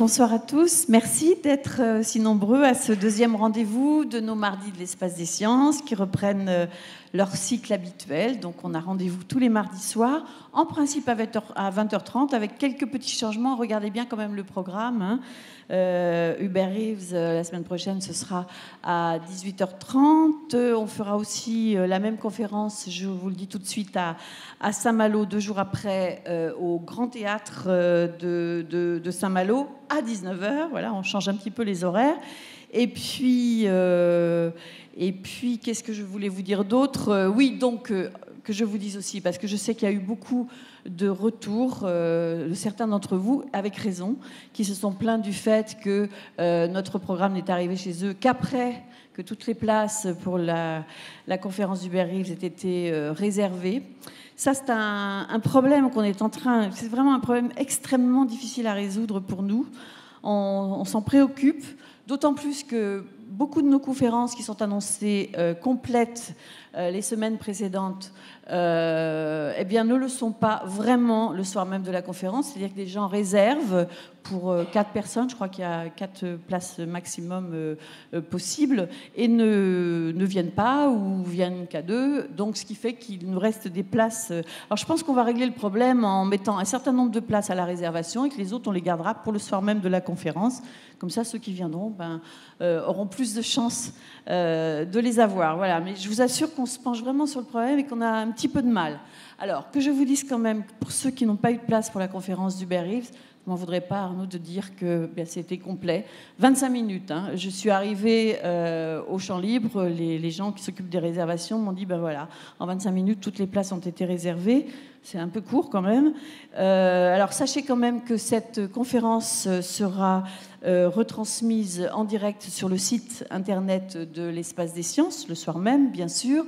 bonsoir à tous. Merci d'être si nombreux à ce deuxième rendez-vous de nos mardis de l'Espace des Sciences qui reprennent leur cycle habituel. Donc on a rendez-vous tous les mardis soirs, en principe à 20h30 avec quelques petits changements. Regardez bien quand même le programme, hein. Hubert Reeves, la semaine prochaine, ce sera à 18h30. On fera aussi la même conférence, je vous le dis tout de suite, à Saint-Malo, 2 jours après, au Grand Théâtre de Saint-Malo, à 19h. Voilà, on change un petit peu les horaires. Et puis qu'est-ce que je voulais vous dire d'autre ? Oui, donc, que je vous dise aussi, parce que je sais qu'il y a eu beaucoup de retours de certains d'entre vous, avec raison, qui se sont plaints du fait que notre programme n'est arrivé chez eux qu'après que toutes les places pour la conférence d'Hubert Reeves aient été réservées. Ça, c'est un problème qu'on est en train... C'est vraiment un problème extrêmement difficile à résoudre pour nous. On s'en préoccupe, d'autant plus que beaucoup de nos conférences qui sont annoncées complètes les semaines précédentes, eh bien, ne le sont pas vraiment le soir même de la conférence. C'est-à-dire que les gens réservent pour 4 personnes, je crois qu'il y a 4 places maximum possibles, et ne viennent pas ou viennent qu'à 2. Donc, ce qui fait qu'il nous reste des places. Alors, je pense qu'on va régler le problème en mettant un certain nombre de places à la réservation et que les autres, on les gardera pour le soir même de la conférence. Comme ça, ceux qui viendront auront plus de chances de les avoir. Voilà. Mais je vous assure qu'on se penche vraiment sur le problème et qu'on a un petit peu de mal. Alors, que je vous dise quand même, pour ceux qui n'ont pas eu de place pour la conférence d'Hubert Reeves, je ne m'en voudrais pas, Arnaud, de dire que c'était complet. 25 minutes. Hein. Je suis arrivée au Champ Libre. Les gens qui s'occupent des réservations m'ont dit, voilà, en 25 minutes, toutes les places ont été réservées. C'est un peu court quand même. Alors, sachez quand même que cette conférence sera retransmise en direct sur le site internet de l'Espace des Sciences, le soir même, bien sûr.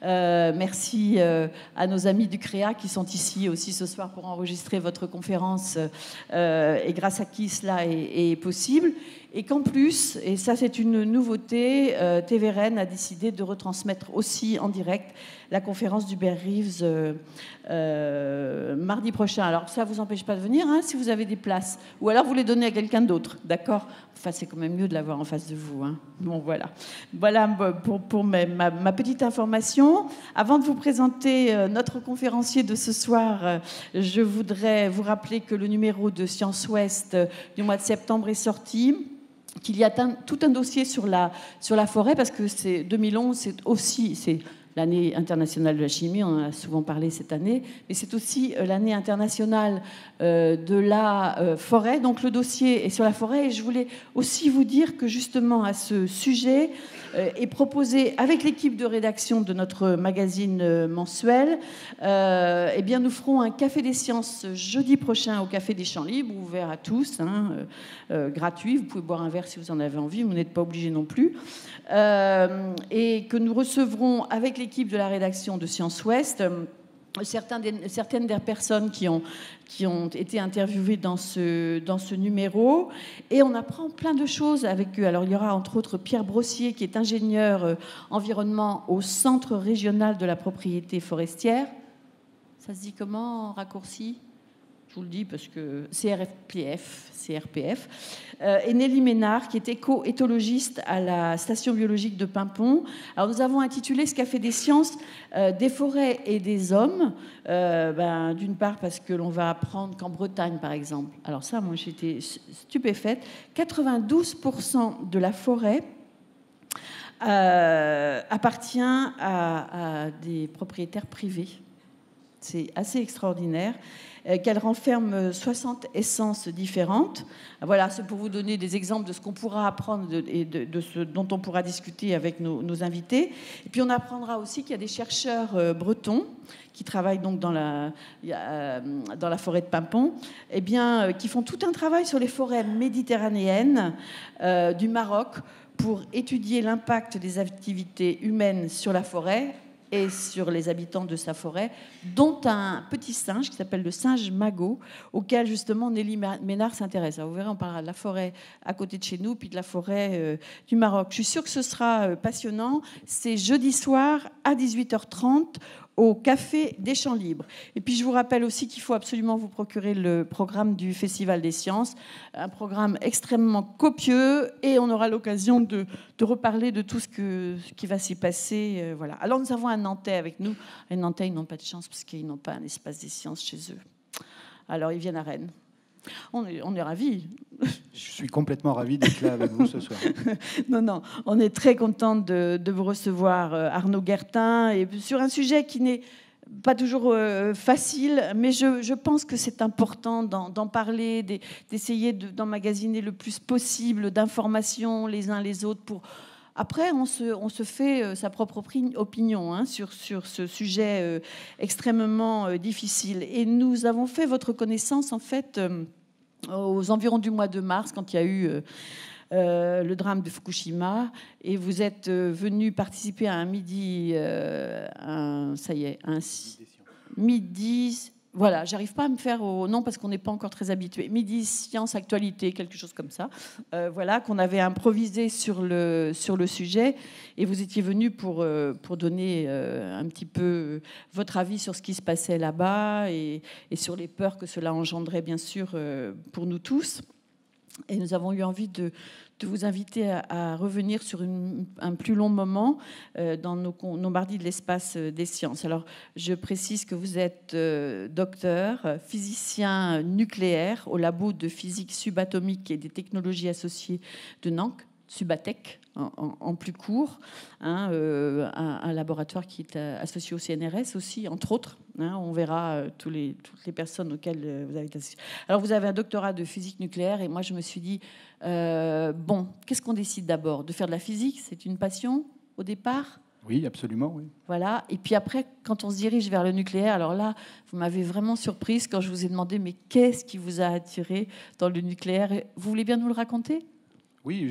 Merci à nos amis du CREA qui sont ici aussi ce soir pour enregistrer votre conférence et grâce à qui cela est possible. Et qu'en plus, et ça c'est une nouveauté, TVRN a décidé de retransmettre aussi en direct la conférence d'Hubert Reeves mardi prochain. Alors ça ne vous empêche pas de venir hein, si vous avez des places. Ou alors vous les donnez à quelqu'un d'autre, d'accord ? Enfin, c'est quand même mieux de l'avoir en face de vous. Hein. Bon, voilà. Voilà pour ma petite information. Avant de vous présenter notre conférencier de ce soir, je voudrais vous rappeler que le numéro de Science Ouest du mois de septembre est sorti. Qu'il y a tout un dossier sur la forêt, parce que 2011, c'est l'année internationale de la chimie, on en a souvent parlé cette année, mais c'est aussi l'année internationale de la forêt. Donc le dossier est sur la forêt, et je voulais aussi vous dire que justement à ce sujet est proposé avec l'équipe de rédaction de notre magazine mensuel, eh bien nous ferons un café des sciences jeudi prochain au Café des Champs Libres, ouvert à tous, hein, gratuit, vous pouvez boire un verre si vous en avez envie, vous n'êtes pas obligé non plus, et que nous recevrons avec l'équipe de la rédaction de Science Ouest certaines des personnes qui ont été interviewées dans ce numéro, et on apprend plein de choses avec eux. Alors il y aura entre autres Pierre Brossier qui est ingénieur environnement au Centre régional de la propriété forestière. Ça se dit comment en raccourci ? Je vous le dis parce que CRPF, et Nelly Ménard, qui est éco-éthologiste à la station biologique de Paimpont. Alors, nous avons intitulé ce Café des sciences des forêts et des hommes. D'une part, parce que l'on va apprendre qu'en Bretagne, par exemple, alors ça, moi, j'étais stupéfaite, 92% de la forêt appartient à des propriétaires privés. C'est assez extraordinaire. Qu'elle renferme 60 essences différentes. Voilà, c'est pour vous donner des exemples de ce qu'on pourra apprendre et de ce dont on pourra discuter avec nos invités. Et puis on apprendra aussi qu'il y a des chercheurs bretons qui travaillent donc dans la forêt de Paimpont, eh bien, qui font tout un travail sur les forêts méditerranéennes du Maroc pour étudier l'impact des activités humaines sur la forêt et sur les habitants de sa forêt, dont un petit singe qui s'appelle le singe Magot, auquel justement Nelly Ménard s'intéresse. Alors vous verrez, on parlera de la forêt à côté de chez nous, puis de la forêt du Maroc. Je suis sûre que ce sera passionnant. C'est jeudi soir à 18h30 au Café des Champs Libres. Et puis je vous rappelle aussi qu'il faut absolument vous procurer le programme du Festival des Sciences, un programme extrêmement copieux, et on aura l'occasion de reparler de tout ce qui va s'y passer. Voilà. Alors nous avons un Nantais avec nous. Les Nantais, ils n'ont pas de chance parce qu'ils n'ont pas un espace des sciences chez eux. Alors ils viennent à Rennes. On est ravis. Je suis complètement ravi d'être là avec vous ce soir. Non, on est très content de vous recevoir, Arnaud Guertin, et sur un sujet qui n'est pas toujours facile, mais je pense que c'est important d'en parler, d'essayer d'emmagasiner le plus possible d'informations les uns les autres pour... Après, on se fait sa propre opinion sur ce sujet extrêmement difficile. Et nous avons fait votre connaissance, en fait, aux environs du mois de mars, quand il y a eu le drame de Fukushima. Et vous êtes venu participer à un midi... midi... Voilà, j'arrive pas à me faire au nom parce qu'on n'est pas encore très habitué. Midi Science Actualité, quelque chose comme ça. Voilà, qu'on avait improvisé sur le sujet. Et vous étiez venu pour donner un petit peu votre avis sur ce qui se passait là-bas et sur les peurs que cela engendrait, bien sûr, pour nous tous. Et nous avons eu envie de vous inviter à revenir sur un plus long moment dans nos mardis de l'espace des sciences. Alors, je précise que vous êtes docteur, physicien nucléaire au labo de physique subatomique et des technologies associées de Nantes, Subatech en plus court, un laboratoire qui est associé au CNRS aussi, entre autres. On verra toutes les personnes auxquelles vous avez été associé. Alors, vous avez un doctorat de physique nucléaire, et moi, je me suis dit, bon, qu'est-ce qu'on décide d'abord? De faire de la physique? C'est une passion au départ? Oui, absolument, oui. Voilà. Et puis après, quand on se dirige vers le nucléaire, alors là, vous m'avez vraiment surprise quand je vous ai demandé, mais qu'est-ce qui vous a attiré dans le nucléaire? Vous voulez bien nous le raconter? Oui,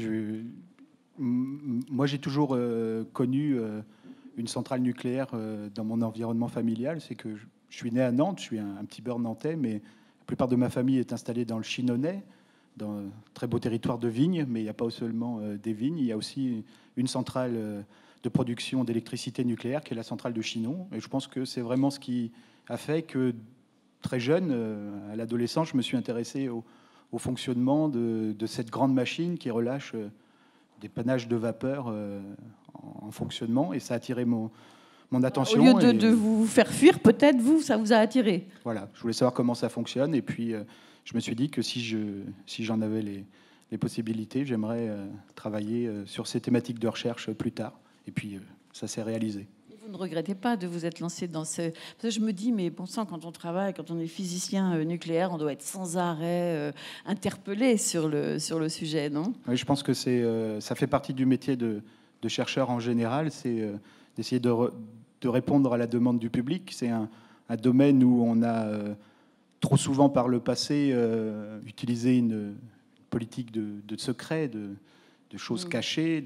moi j'ai toujours connu une centrale nucléaire dans mon environnement familial. C'est que je suis né à Nantes, je suis un petit beurre nantais, mais la plupart de ma famille est installée dans le Chinonnais, dans un très beau territoire de vignes, mais il n'y a pas seulement des vignes, il y a aussi une centrale de production d'électricité nucléaire qui est la centrale de Chinon. Et je pense que c'est vraiment ce qui a fait que très jeune, à l'adolescence, je me suis intéressé au fonctionnement de cette grande machine qui relâche des panaches de vapeur en fonctionnement, et ça a attiré mon attention. Au lieu de vous faire fuir, peut-être ça vous a attiré. Voilà, je voulais savoir comment ça fonctionne, et puis je me suis dit que si j'en avais les possibilités, j'aimerais travailler sur ces thématiques de recherche plus tard, et puis ça s'est réalisé. Vous ne regrettez pas de vous être lancé dans ce... Parce que je me dis, mais bon sang, quand on travaille, quand on est physicien nucléaire, on doit être sans arrêt interpellé sur le sujet, non? Oui, je pense que ça fait partie du métier de chercheur en général, c'est d'essayer de répondre à la demande du public. C'est un domaine où on a trop souvent par le passé utilisé une politique de secret, de choses cachées.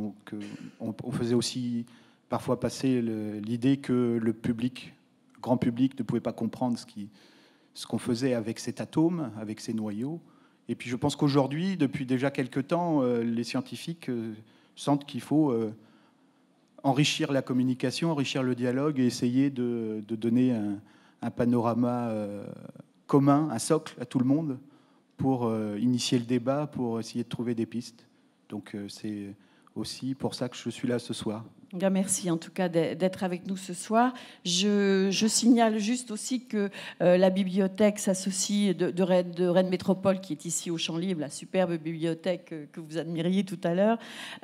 On faisait aussi parfois passer l'idée que le grand public ne pouvait pas comprendre ce qu'on faisait avec cet atome, avec ces noyaux. Et puis je pense qu'aujourd'hui, depuis déjà quelques temps, les scientifiques sentent qu'il faut enrichir la communication, enrichir le dialogue et essayer de donner un panorama commun, un socle à tout le monde pour initier le débat, pour essayer de trouver des pistes. Donc c'est aussi pour ça que je suis là ce soir. Merci en tout cas d'être avec nous ce soir. Je signale juste aussi que la bibliothèque s'associe de Rennes Métropole, qui est ici au Champ Libre, la superbe bibliothèque que vous admiriez tout à l'heure,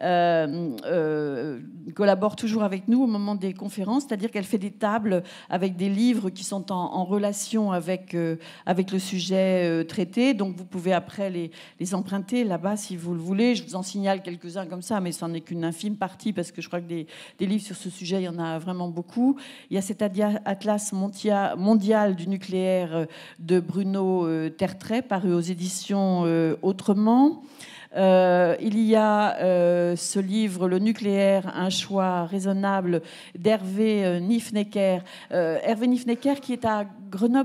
collabore toujours avec nous au moment des conférences, c'est-à-dire qu'elle fait des tables avec des livres qui sont en relation avec le sujet traité. Donc vous pouvez après les emprunter là-bas si vous le voulez. Je vous en signale quelques-uns comme ça, mais ça n'en est qu'une infime partie parce que je crois que des livres sur ce sujet, il y en a vraiment beaucoup. Il y a cet atlas mondial du nucléaire de Bruno Tertrais, paru aux éditions Autrement. Il y a ce livre, Le nucléaire, un choix raisonnable, d'Hervé Niffnecker. Hervé Niffnecker qui est à Grenoble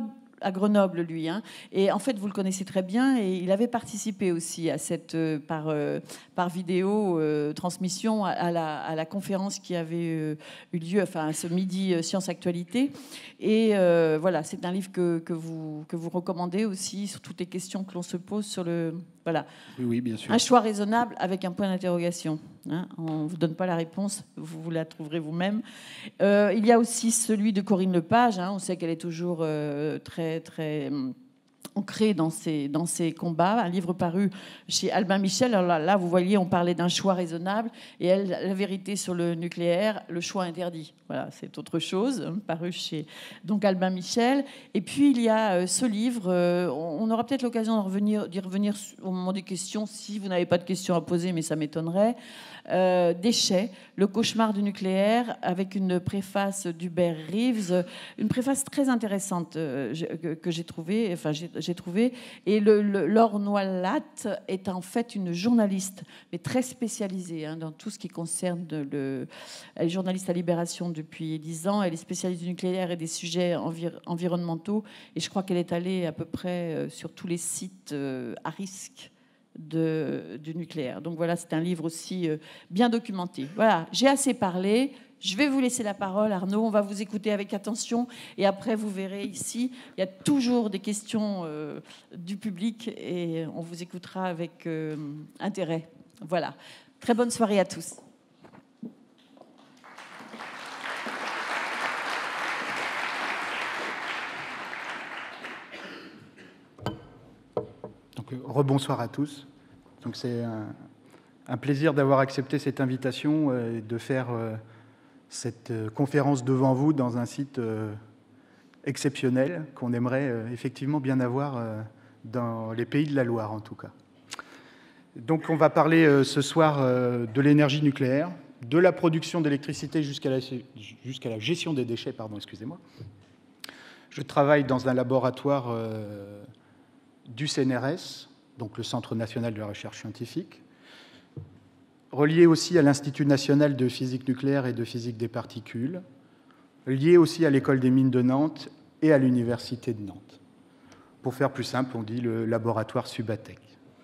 à Grenoble, lui. Hein. Et en fait, vous le connaissez très bien. Et il avait participé aussi à cette, par vidéo transmission à la conférence qui avait eu lieu, enfin, ce midi Science Actualité. Et voilà, c'est un livre que vous recommandez aussi sur toutes les questions que l'on se pose sur le... Voilà. Oui, bien sûr. Un choix raisonnable avec un point d'interrogation. Hein. On ne vous donne pas la réponse, vous la trouverez vous-même. Il y a aussi celui de Corinne Lepage. Hein. On sait qu'elle est toujours très, très ancrée dans ses combats. Un livre paru chez Albin Michel. Alors là, vous voyez, on parlait d'un choix raisonnable. Et elle, la vérité sur le nucléaire, le choix interdit. Voilà, c'est autre chose, hein, paru chez donc Albin Michel. Et puis, il y a ce livre. On aura peut-être l'occasion d'y revenir au moment des questions, si vous n'avez pas de questions à poser, mais ça m'étonnerait. Déchets, le cauchemar du nucléaire, avec une préface d'Hubert Reeves, une préface très intéressante que j'ai trouvée. Enfin, j'ai trouvé. Et Laure Noaillat est en fait une journaliste, mais très spécialisée hein, dans tout ce qui concerne elle est journaliste à Libération depuis 10 ans. Elle est spécialiste du nucléaire et des sujets environnementaux. Et je crois qu'elle est allée à peu près sur tous les sites à risque du nucléaire. Donc voilà, c'est un livre aussi bien documenté. Voilà, j'ai assez parlé. Je vais vous laisser la parole, Arnaud. On va vous écouter avec attention. Et après, vous verrez ici, il y a toujours des questions du public et on vous écoutera avec intérêt. Voilà. Très bonne soirée à tous. Donc, rebonsoir à tous. Donc, c'est un plaisir d'avoir accepté cette invitation et de faire cette conférence devant vous dans un site exceptionnel qu'on aimerait effectivement bien avoir dans les pays de la Loire, en tout cas. Donc, on va parler ce soir de l'énergie nucléaire, de la production d'électricité jusqu'à la gestion des déchets, pardon, excusez-moi. Je travaille dans un laboratoire du CNRS, donc le Centre national de la recherche scientifique, relié aussi à l'Institut national de physique nucléaire et de physique des particules, lié aussi à l'École des mines de Nantes et à l'Université de Nantes. Pour faire plus simple, on dit le laboratoire Subatec.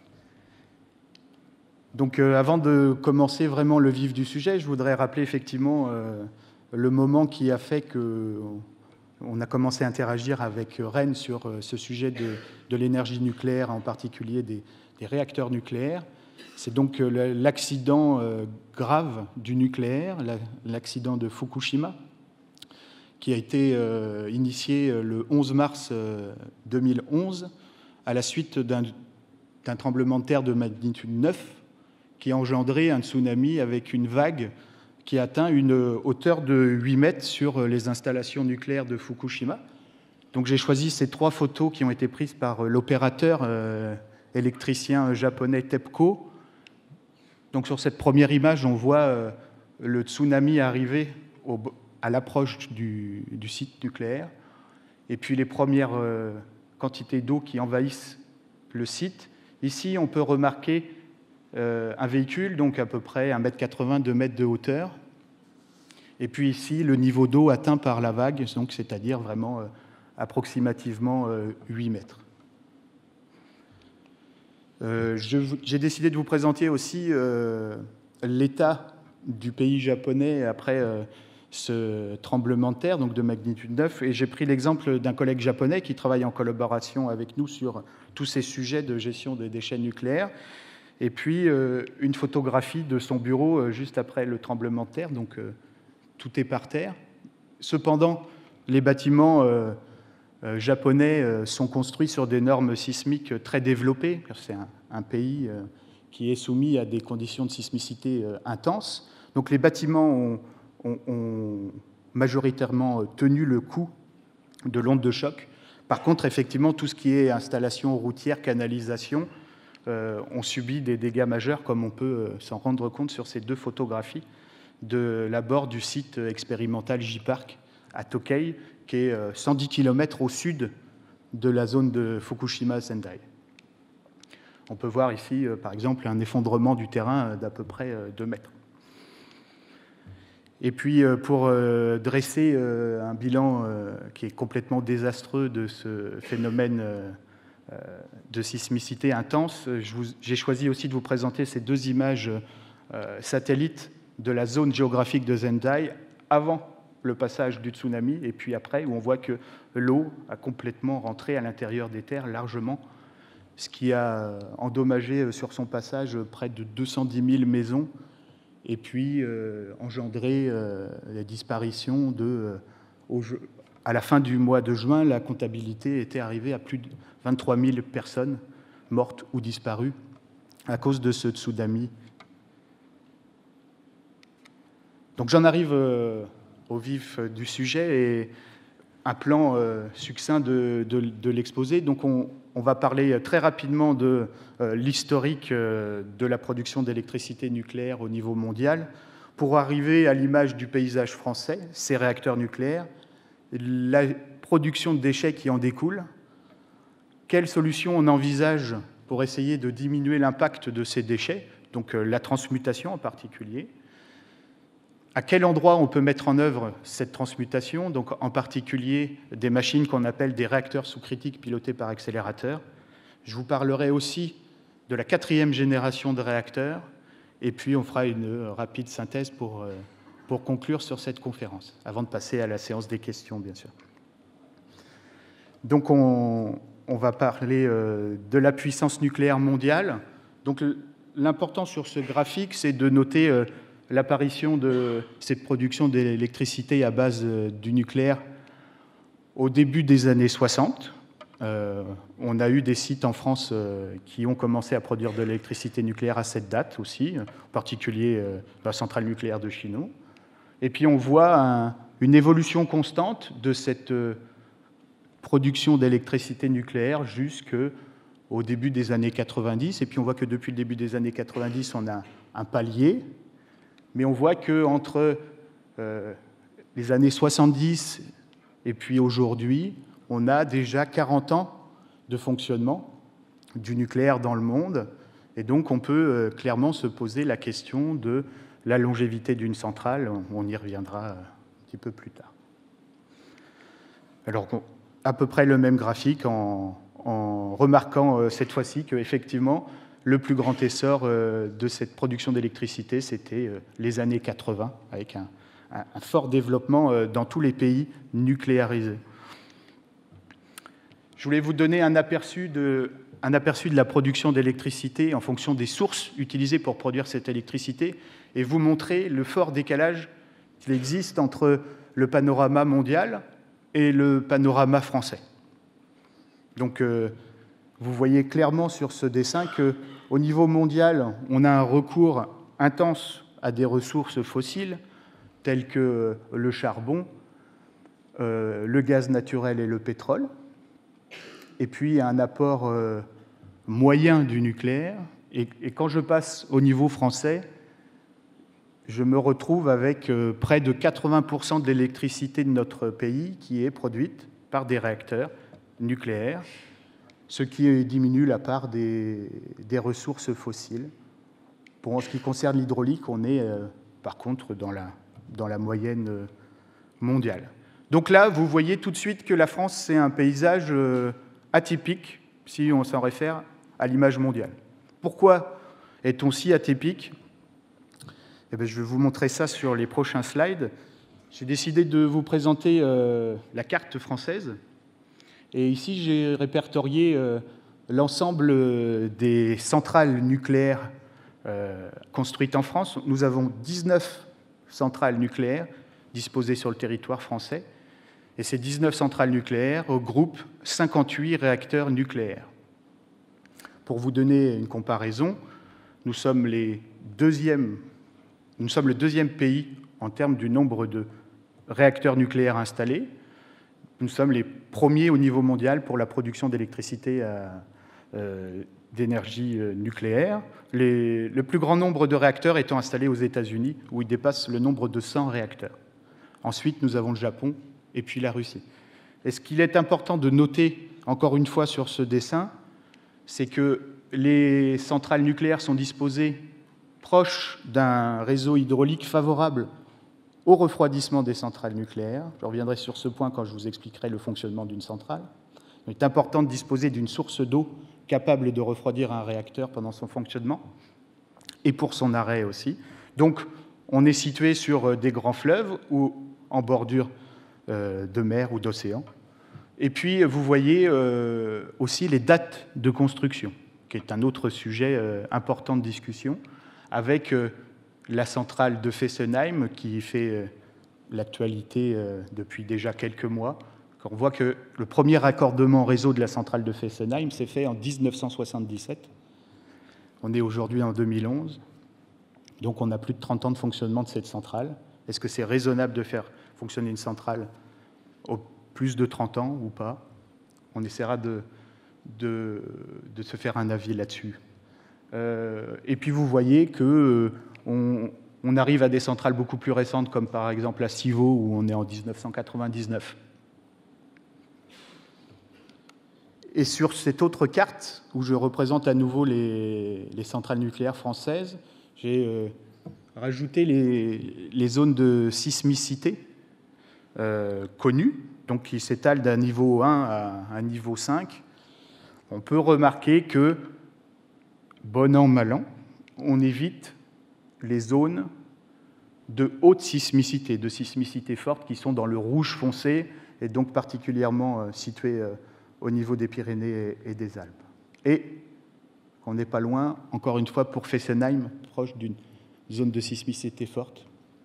Donc avant de commencer vraiment le vif du sujet, je voudrais rappeler effectivement le moment qui a fait qu'on a commencé à interagir avec Rennes sur ce sujet de l'énergie nucléaire, en particulier des réacteurs nucléaires. C'est donc l'accident grave du nucléaire, l'accident de Fukushima, qui a été initié le 11 mars 2011 à la suite d'un tremblement de terre de magnitude 9 qui a engendré un tsunami avec une vague qui a atteint une hauteur de 8 mètres sur les installations nucléaires de Fukushima. Donc j'ai choisi ces 3 photos qui ont été prises par l'opérateur électricien japonais TEPCO. Donc sur cette première image, on voit le tsunami arriver à l'approche du site nucléaire, et puis les premières quantités d'eau qui envahissent le site. Ici, on peut remarquer un véhicule, donc à peu près 1,80 m, 2 mètres de hauteur. Et puis ici, le niveau d'eau atteint par la vague, donc c'est-à-dire vraiment approximativement 8 mètres. J'ai décidé de vous présenter aussi l'état du pays japonais après ce tremblement de terre, donc de magnitude 9. Et j'ai pris l'exemple d'un collègue japonais qui travaille en collaboration avec nous sur tous ces sujets de gestion des déchets nucléaires. Et puis une photographie de son bureau juste après le tremblement de terre, donc tout est par terre. Cependant, les bâtiments japonais sont construits sur des normes sismiques très développées. C'est un pays qui est soumis à des conditions de sismicité intenses. Donc les bâtiments ont majoritairement tenu le coup de l'onde de choc. Par contre, effectivement, tout ce qui est installation routière, canalisation, ont subi des dégâts majeurs, comme on peut s'en rendre compte sur ces 2 photographies de l'abord du site expérimental J-Park à Tokei, qui est 110 km au sud de la zone de Fukushima-Sendai. On peut voir ici, par exemple, un effondrement du terrain d'à peu près 2 mètres. Et puis, pour dresser un bilan qui est complètement désastreux de ce phénomène de sismicité intense, j'ai choisi aussi de vous présenter ces deux images satellites de la zone géographique de Zendai avant le passage du tsunami, et puis après, où on voit que l'eau a complètement rentré à l'intérieur des terres largement, ce qui a endommagé sur son passage près de 210 000 maisons, et puis engendré la disparition à la fin du mois de juin, la comptabilité était arrivée à plus de 23 000 personnes mortes ou disparues à cause de ce tsunami. Donc j'en arrive au vif du sujet et un plan succinct de l'exposé. Donc on va parler très rapidement de l'historique de la production d'électricité nucléaire au niveau mondial pour arriver à l'image du paysage français, ces réacteurs nucléaires, la production de déchets qui en découle, quelles solutions on envisage pour essayer de diminuer l'impact de ces déchets, donc la transmutation en particulier, à quel endroit on peut mettre en œuvre cette transmutation, donc en particulier des machines qu'on appelle des réacteurs sous-critiques pilotés par accélérateur. Je vous parlerai aussi de la 4e génération de réacteurs, et puis on fera une rapide synthèse pour conclure sur cette conférence, avant de passer à la séance des questions, bien sûr. Donc on va parler de la puissance nucléaire mondiale. Donc l'important sur ce graphique, c'est de noter l'apparition de cette production d'électricité à base du nucléaire au début des années 60. On a eu des sites en France qui ont commencé à produire de l'électricité nucléaire à cette date aussi, en particulier la centrale nucléaire de Chinon. Et puis on voit une évolution constante de cette production d'électricité nucléaire jusqu'au début des années 90. Et puis on voit que depuis le début des années 90, on a un palier. Mais on voit qu'entre les années 70 et puis aujourd'hui, on a déjà 40 ans de fonctionnement du nucléaire dans le monde. Et donc, on peut clairement se poser la question de la longévité d'une centrale. On y reviendra un petit peu plus tard. Alors, à peu près le même graphique en remarquant cette fois-ci qu'effectivement, le plus grand essor de cette production d'électricité, c'était les années 80, avec un fort développement dans tous les pays nucléarisés. Je voulais vous donner un aperçu de la production d'électricité en fonction des sources utilisées pour produire cette électricité et vous montrer le fort décalage qu'il existe entre le panorama mondial et le panorama français. Donc, vous voyez clairement sur ce dessin qu'au niveau mondial, on a un recours intense à des ressources fossiles telles que le charbon, le gaz naturel et le pétrole, et puis un apport moyen du nucléaire. Et quand je passe au niveau français, je me retrouve avec près de 80% de l'électricité de notre pays qui est produite par des réacteurs nucléaires, ce qui diminue la part des ressources fossiles. Pour ce qui concerne l'hydraulique, on est par contre dans la moyenne mondiale. Donc là, vous voyez tout de suite que la France, c'est un paysage atypique, si on s'en réfère à l'image mondiale. Pourquoi est-on si atypique ? Eh bien, je vais vous montrer ça sur les prochains slides. J'ai décidé de vous présenter la carte française. Et ici, j'ai répertorié l'ensemble des centrales nucléaires construites en France. Nous avons 19 centrales nucléaires disposées sur le territoire français. Et ces 19 centrales nucléaires regroupent 58 réacteurs nucléaires. Pour vous donner une comparaison, nous sommes le deuxième pays en termes du nombre de réacteurs nucléaires installés. Nous sommes les premiers au niveau mondial pour la production d'électricité d'énergie nucléaire. Le plus grand nombre de réacteurs étant installés aux États-Unis, où il dépasse le nombre de 100 réacteurs. Ensuite, nous avons le Japon et puis la Russie. Et ce qu'il est important de noter, encore une fois sur ce dessin, c'est que les centrales nucléaires sont disposées proches d'un réseau hydraulique favorable au refroidissement des centrales nucléaires. Je reviendrai sur ce point quand je vous expliquerai le fonctionnement d'une centrale. Il est important de disposer d'une source d'eau capable de refroidir un réacteur pendant son fonctionnement et pour son arrêt aussi. Donc, on est situé sur des grands fleuves ou en bordure de mer ou d'océan. Et puis, vous voyez aussi les dates de construction, qui est un autre sujet important de discussion, avec la centrale de Fessenheim, qui fait l'actualité depuis déjà quelques mois. On voit que le premier raccordement réseau de la centrale de Fessenheim s'est fait en 1977. On est aujourd'hui en 2011. Donc, on a plus de 30 ans de fonctionnement de cette centrale. Est-ce que c'est raisonnable de faire fonctionner une centrale au plus de 30 ans ou pas? On essaiera de se faire un avis là-dessus. Et puis, vous voyez qu'on arrive à des centrales beaucoup plus récentes, comme par exemple à Civaux, où on est en 1999. Et sur cette autre carte, où je représente à nouveau les centrales nucléaires françaises, j'ai rajouté les zones de sismicité connues, donc qui s'étalent d'un niveau 1 à un niveau 5. On peut remarquer que, bon an, mal an, on évite les zones de haute sismicité, de sismicité forte, qui sont dans le rouge foncé, et donc particulièrement situées au niveau des Pyrénées et des Alpes. Et on n'est pas loin, encore une fois, pour Fessenheim, proche d'une zone de sismicité forte.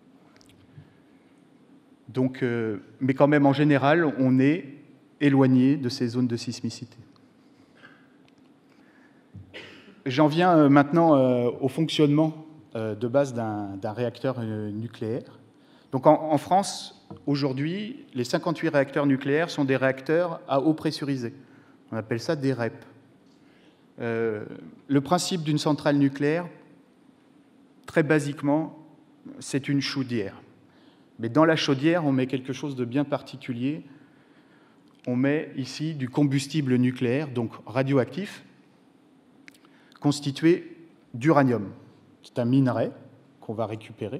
Donc, mais quand même, en général, on est éloigné de ces zones de sismicité. J'en viens maintenant au fonctionnement de base d'un réacteur nucléaire. Donc, en France, aujourd'hui, les 58 réacteurs nucléaires sont des réacteurs à eau pressurisée. On appelle ça des REP. Le principe d'une centrale nucléaire, très basiquement, c'est une chaudière. Mais dans la chaudière, on met quelque chose de bien particulier. On met ici du combustible nucléaire, donc radioactif, constitué d'uranium. C'est un minerai qu'on va récupérer.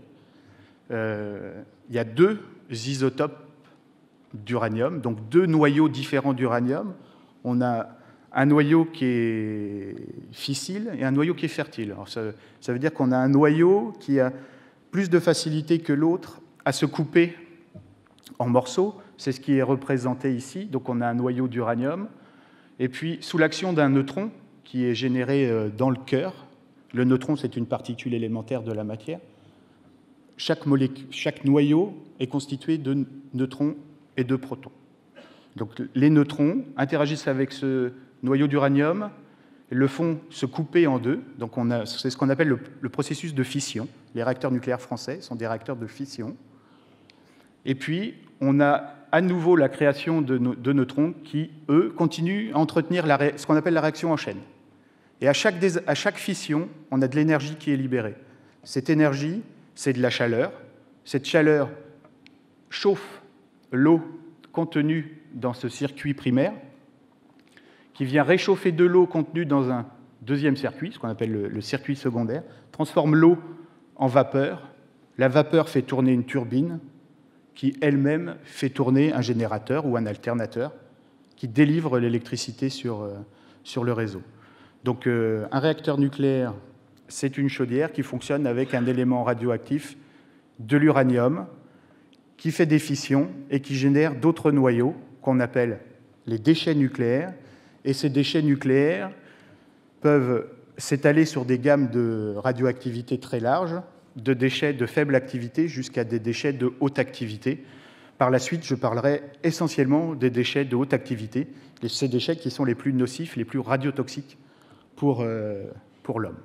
Il y a deux isotopes d'uranium, donc deux noyaux différents d'uranium. On a un noyau qui est fissile et un noyau qui est fertile. Alors ça veut dire qu'on a un noyau qui a plus de facilité que l'autre à se couper en morceaux. C'est ce qui est représenté ici. Donc on a un noyau d'uranium. Et puis, sous l'action d'un neutron qui est généré dans le cœur, le neutron, c'est une particule élémentaire de la matière, chaque noyau est constitué de neutrons et de protons. Donc les neutrons interagissent avec ce noyau d'uranium, le font se couper en deux. Donc c'est ce qu'on appelle le processus de fission. Les réacteurs nucléaires français sont des réacteurs de fission. Et puis, on a à nouveau la création de neutrons qui, eux, continuent à entretenir ce qu'on appelle la réaction en chaîne. Et à chaque fission, on a de l'énergie qui est libérée. Cette énergie, c'est de la chaleur. Cette chaleur chauffe l'eau contenue dans ce circuit primaire, qui vient réchauffer de l'eau contenue dans un deuxième circuit, ce qu'on appelle le circuit secondaire, transforme l'eau en vapeur. La vapeur fait tourner une turbine qui elle-même fait tourner un générateur ou un alternateur qui délivre l'électricité sur le réseau. Donc un réacteur nucléaire, c'est une chaudière qui fonctionne avec un élément radioactif, de l'uranium, qui fait des fissions et qui génère d'autres noyaux qu'on appelle les déchets nucléaires. Et ces déchets nucléaires peuvent s'étaler sur des gammes de radioactivité très larges, de déchets de faible activité jusqu'à des déchets de haute activité. Par la suite, je parlerai essentiellement des déchets de haute activité, ces déchets qui sont les plus nocifs, les plus radiotoxiques pour l'homme.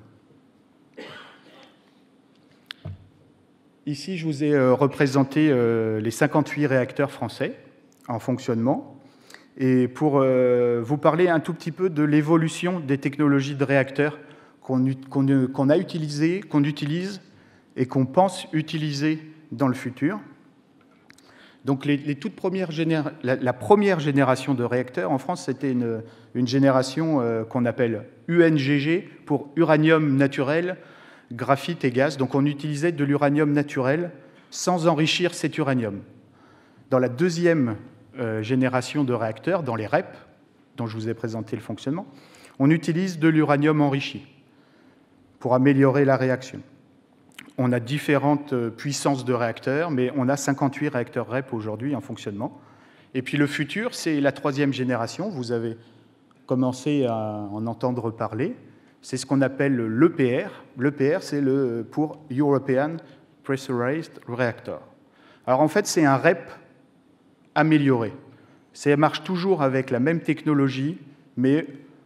Ici, je vous ai représenté les 58 réacteurs français en fonctionnement. Et pour vous parler un tout petit peu de l'évolution des technologies de réacteurs qu'on a utilisées, qu'on utilise et qu'on pense utiliser dans le futur. Donc la première génération de réacteurs en France, c'était une génération qu'on appelle UNGG, pour uranium naturel, graphite et gaz. Donc on utilisait de l'uranium naturel sans enrichir cet uranium. Dans la deuxième génération de réacteurs, dans les REP, dont je vous ai présenté le fonctionnement, on utilise de l'uranium enrichi pour améliorer la réaction. On a différentes puissances de réacteurs, mais on a 58 réacteurs REP aujourd'hui en fonctionnement. Et puis le futur, c'est la troisième génération. Vous avez commencé à en entendre parler. C'est ce qu'on appelle l'EPR. L'EPR, c'est pour European Pressurized Reactor. Alors en fait, c'est un REP amélioré. Ça marche toujours avec la même technologie, mais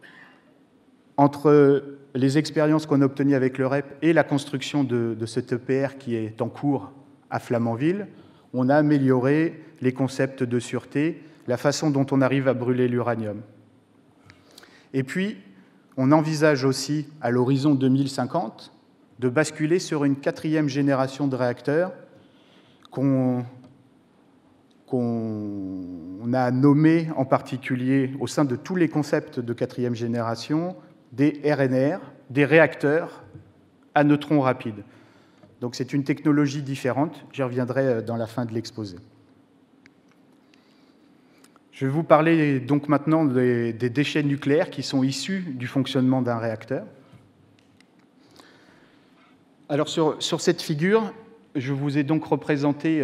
entre les expériences qu'on a obtenues avec le REP et la construction de cet EPR qui est en cours à Flamanville, on a amélioré les concepts de sûreté, la façon dont on arrive à brûler l'uranium. Et puis, on envisage aussi, à l'horizon 2050, de basculer sur une quatrième génération de réacteurs qu'on a nommé en particulier, au sein de tous les concepts de quatrième génération, des RNR, des réacteurs à neutrons rapides. Donc c'est une technologie différente, j'y reviendrai dans la fin de l'exposé. Je vais vous parler donc maintenant des déchets nucléaires qui sont issus du fonctionnement d'un réacteur. Alors sur cette figure, je vous ai donc représenté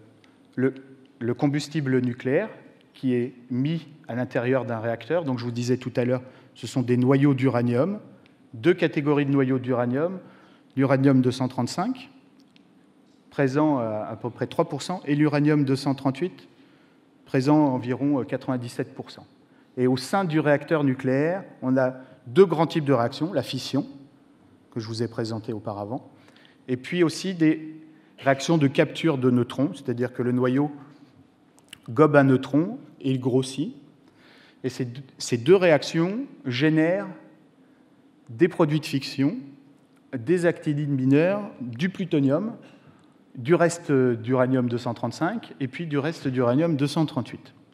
le combustible nucléaire qui est mis à l'intérieur d'un réacteur. Donc je vous disais tout à l'heure, ce sont des noyaux d'uranium, deux catégories de noyaux d'uranium, l'uranium-235, présent à peu près 3%, et l'uranium-238, présent à environ 97%. Et au sein du réacteur nucléaire, on a deux grands types de réactions, la fission, que je vous ai présenté auparavant, et puis aussi des réactions de capture de neutrons, c'est-à-dire que le noyau gobe un neutron et il grossit. Et ces deux réactions génèrent des produits de fission, des actinides mineurs, du plutonium, du reste d'uranium-235 et puis du reste d'uranium-238.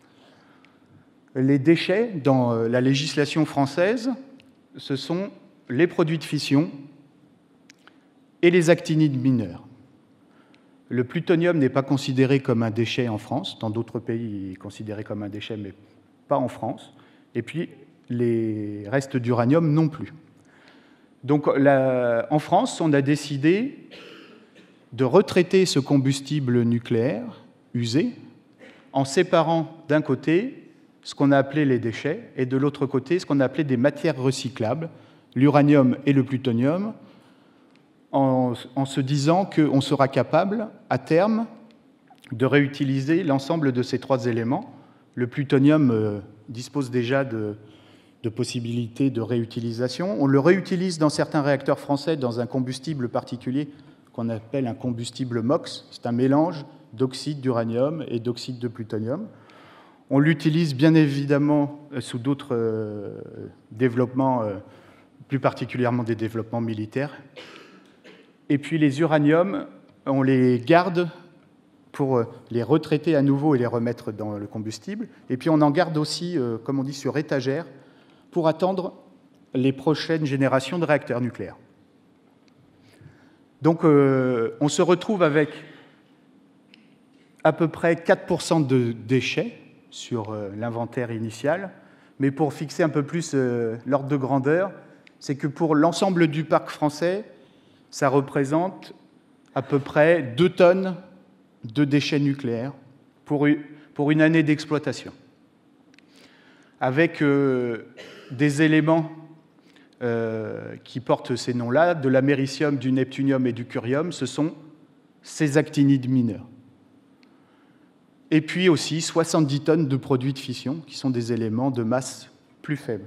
Les déchets, dans la législation française, ce sont les produits de fission et les actinides mineurs. Le plutonium n'est pas considéré comme un déchet en France. Dans d'autres pays, il est considéré comme un déchet, mais pas en France. Et puis, les restes d'uranium non plus. Donc, en France, on a décidé de retraiter ce combustible nucléaire usé en séparant d'un côté ce qu'on a appelé les déchets et de l'autre côté ce qu'on a appelé des matières recyclables, l'uranium et le plutonium, en se disant qu'on sera capable, à terme, de réutiliser l'ensemble de ces trois éléments. Le plutonium dispose déjà de possibilités de réutilisation. On le réutilise dans certains réacteurs français dans un combustible particulier qu'on appelle un combustible MOX. C'est un mélange d'oxyde d'uranium et d'oxyde de plutonium. On l'utilise bien évidemment sous d'autres développements, plus particulièrement des développements militaires. Et puis les uraniums, on les garde pour les retraiter à nouveau et les remettre dans le combustible. Et puis on en garde aussi, comme on dit, sur étagère, pour attendre les prochaines générations de réacteurs nucléaires. Donc on se retrouve avec à peu près 4% de déchets sur l'inventaire initial. Mais pour fixer un peu plus l'ordre de grandeur, c'est que pour l'ensemble du parc français, ça représente à peu près 2 tonnes de déchets nucléaires pour une année d'exploitation. Avec des éléments qui portent ces noms-là, de l'américium, du neptunium et du curium, ce sont ces actinides mineurs. Et puis aussi 70 tonnes de produits de fission, qui sont des éléments de masse plus faible.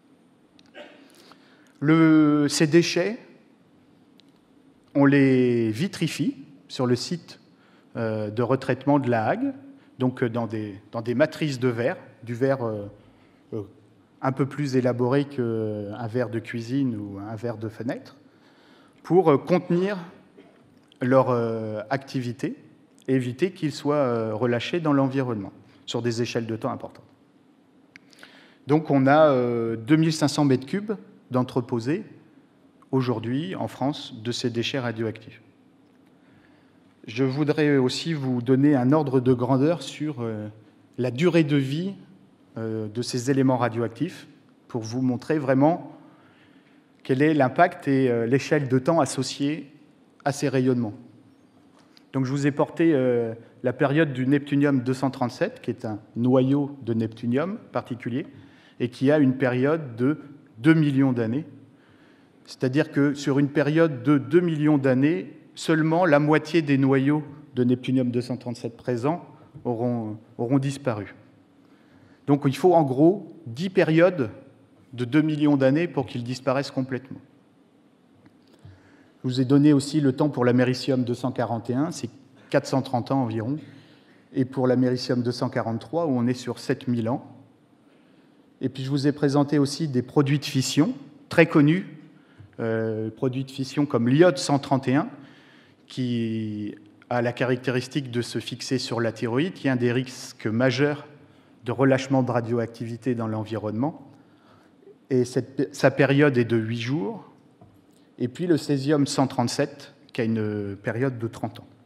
Ces déchets, on les vitrifie sur le site de retraitement de La Hague, donc dans des matrices de verre, du verre un peu plus élaboré qu'un verre de cuisine ou un verre de fenêtre, pour contenir leur activité et éviter qu'ils soient relâchés dans l'environnement sur des échelles de temps importantes. Donc on a 2500 mètres cubes d'entreposés aujourd'hui en France de ces déchets radioactifs. je voudrais aussi vous donner un ordre de grandeur sur la durée de vie de ces éléments radioactifs, pour vous montrer vraiment quel est l'impact et l'échelle de temps associée à ces rayonnements. Donc je vous ai porté la période du neptunium-237, qui est un noyau de neptunium particulier, et qui a une période de 2 millions d'années. C'est-à-dire que sur une période de 2 millions d'années, seulement la moitié des noyaux de neptunium-237 présents auront disparu. Donc il faut en gros 10 périodes de 2 millions d'années pour qu'ils disparaissent complètement. Je vous ai donné aussi le temps pour l'américium-241, c'est 430 ans environ, et pour l'américium-243, où on est sur 7000 ans. Et puis je vous ai présenté aussi des produits de fission très connus, produits de fission comme l'iode-131, qui a la caractéristique de se fixer sur la thyroïde, qui est un des risques majeurs de relâchement de radioactivité dans l'environnement. Et sa période est de 8 jours. Et puis le césium-137, qui a une période de 30 ans.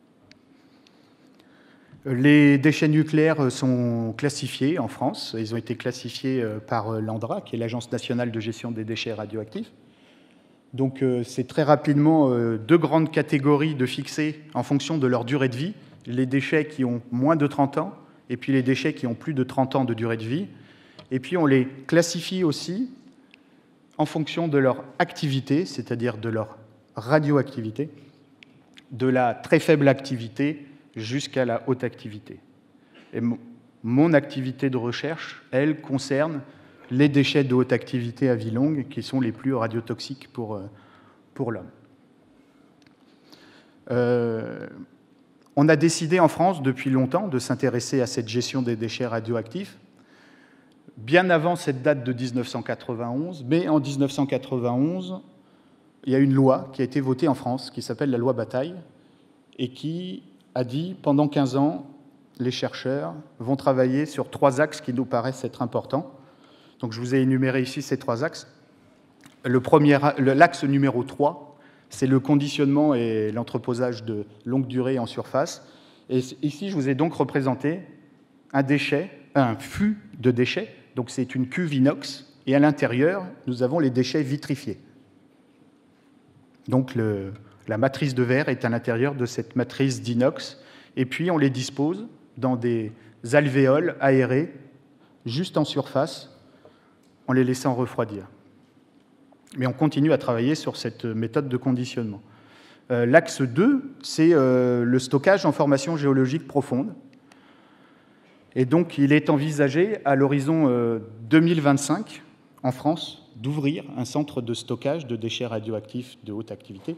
Les déchets nucléaires sont classifiés en France. Ils ont été classifiés par l'ANDRA, qui est l'Agence nationale de gestion des déchets radioactifs. Donc c'est très rapidement deux grandes catégories de fixer en fonction de leur durée de vie. Les déchets qui ont moins de 30 ans et puis les déchets qui ont plus de 30 ans de durée de vie. Et puis on les classifie aussi en fonction de leur activité, c'est-à-dire de leur radioactivité, de la très faible activité jusqu'à la haute activité. Et mon activité de recherche, elle, concerne les déchets de haute activité à vie longue, qui sont les plus radiotoxiques pour l'homme. On a décidé en France, depuis longtemps, de s'intéresser à cette gestion des déchets radioactifs, bien avant cette date de 1991, mais en 1991, il y a une loi qui a été votée en France, qui s'appelle la loi Bataille, et qui a dit, pendant 15 ans, les chercheurs vont travailler sur 3 axes qui nous paraissent être importants. Donc je vous ai énuméré ici ces 3 axes. L'axe numéro 3, c'est le conditionnement et l'entreposage de longue durée en surface. Et ici, je vous ai donc représenté un fût de déchets. Donc c'est une cuve inox, et à l'intérieur, nous avons les déchets vitrifiés. Donc la matrice de verre est à l'intérieur de cette matrice d'inox, et puis on les dispose dans des alvéoles aérés, juste en surface, en les laissant refroidir. Mais on continue à travailler sur cette méthode de conditionnement. L'axe 2, c'est le stockage en formation géologique profonde. Et donc, il est envisagé, à l'horizon 2025, en France, d'ouvrir un centre de stockage de déchets radioactifs de haute activité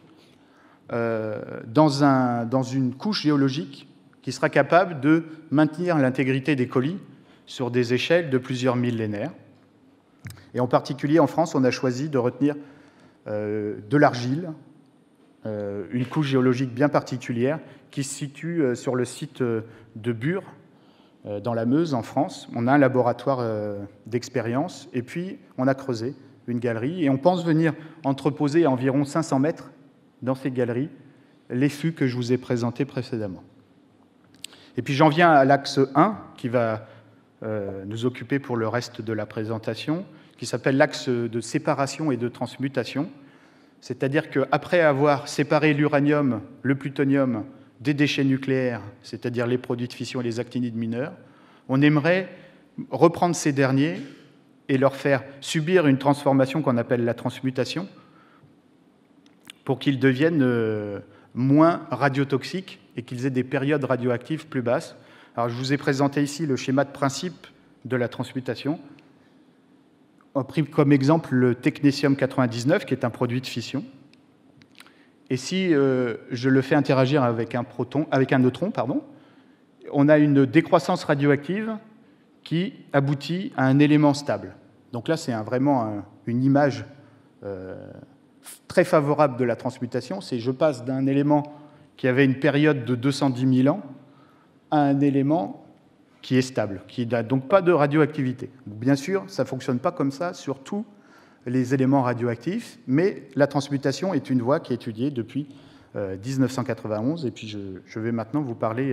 dans une couche géologique qui sera capable de maintenir l'intégrité des colis sur des échelles de plusieurs millénaires. Et en particulier, en France, on a choisi de retenir de l'argile, une couche géologique bien particulière, qui se situe sur le site de Bure, dans la Meuse, en France. On a un laboratoire d'expérience, et puis on a creusé une galerie, et on pense venir entreposer à environ 500 mètres dans ces galeries les fûts que je vous ai présentés précédemment. Et puis j'en viens à l'axe 1, qui va nous occuper pour le reste de la présentation, qui s'appelle l'axe de séparation et de transmutation. C'est-à-dire qu'après avoir séparé l'uranium, le plutonium des déchets nucléaires, c'est-à-dire les produits de fission et les actinides mineurs, on aimerait reprendre ces derniers et leur faire subir une transformation qu'on appelle la transmutation pour qu'ils deviennent moins radiotoxiques et qu'ils aient des périodes radioactives plus basses. Alors, je vous ai présenté ici le schéma de principe de la transmutation. On a pris comme exemple le technétium-99, qui est un produit de fission. Et si je le fais interagir avec un neutron, on a une décroissance radioactive qui aboutit à un élément stable. Donc là, c'est vraiment une image très favorable de la transmutation. C'est je passe d'un élément qui avait une période de 210 000 ans à un élément qui est stable, qui n'a donc pas de radioactivité. Bien sûr, ça ne fonctionne pas comme ça sur tous les éléments radioactifs, mais la transmutation est une voie qui est étudiée depuis 1991. Et puis je vais maintenant vous parler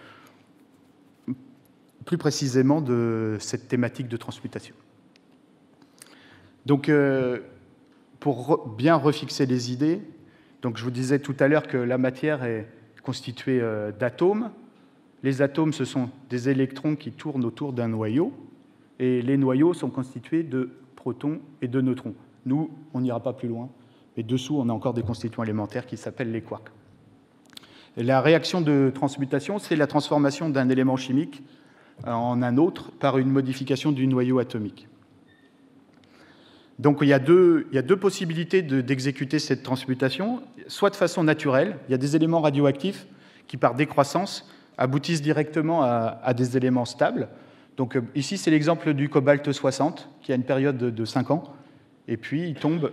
plus précisément de cette thématique de transmutation. Donc, pour bien refixer les idées, donc je vous disais tout à l'heure que la matière est constituée d'atomes. Les atomes, ce sont des électrons qui tournent autour d'un noyau, et les noyaux sont constitués de protons et de neutrons. Nous, on n'ira pas plus loin, mais dessous, on a encore des constituants élémentaires qui s'appellent les quarks. Et la réaction de transmutation, c'est la transformation d'un élément chimique en un autre par une modification du noyau atomique. Donc il y a deux possibilités d'exécuter cette transmutation, soit de façon naturelle, il y a des éléments radioactifs qui, par décroissance, aboutissent directement à des éléments stables. Donc ici, c'est l'exemple du cobalt 60, qui a une période de 5 ans, et puis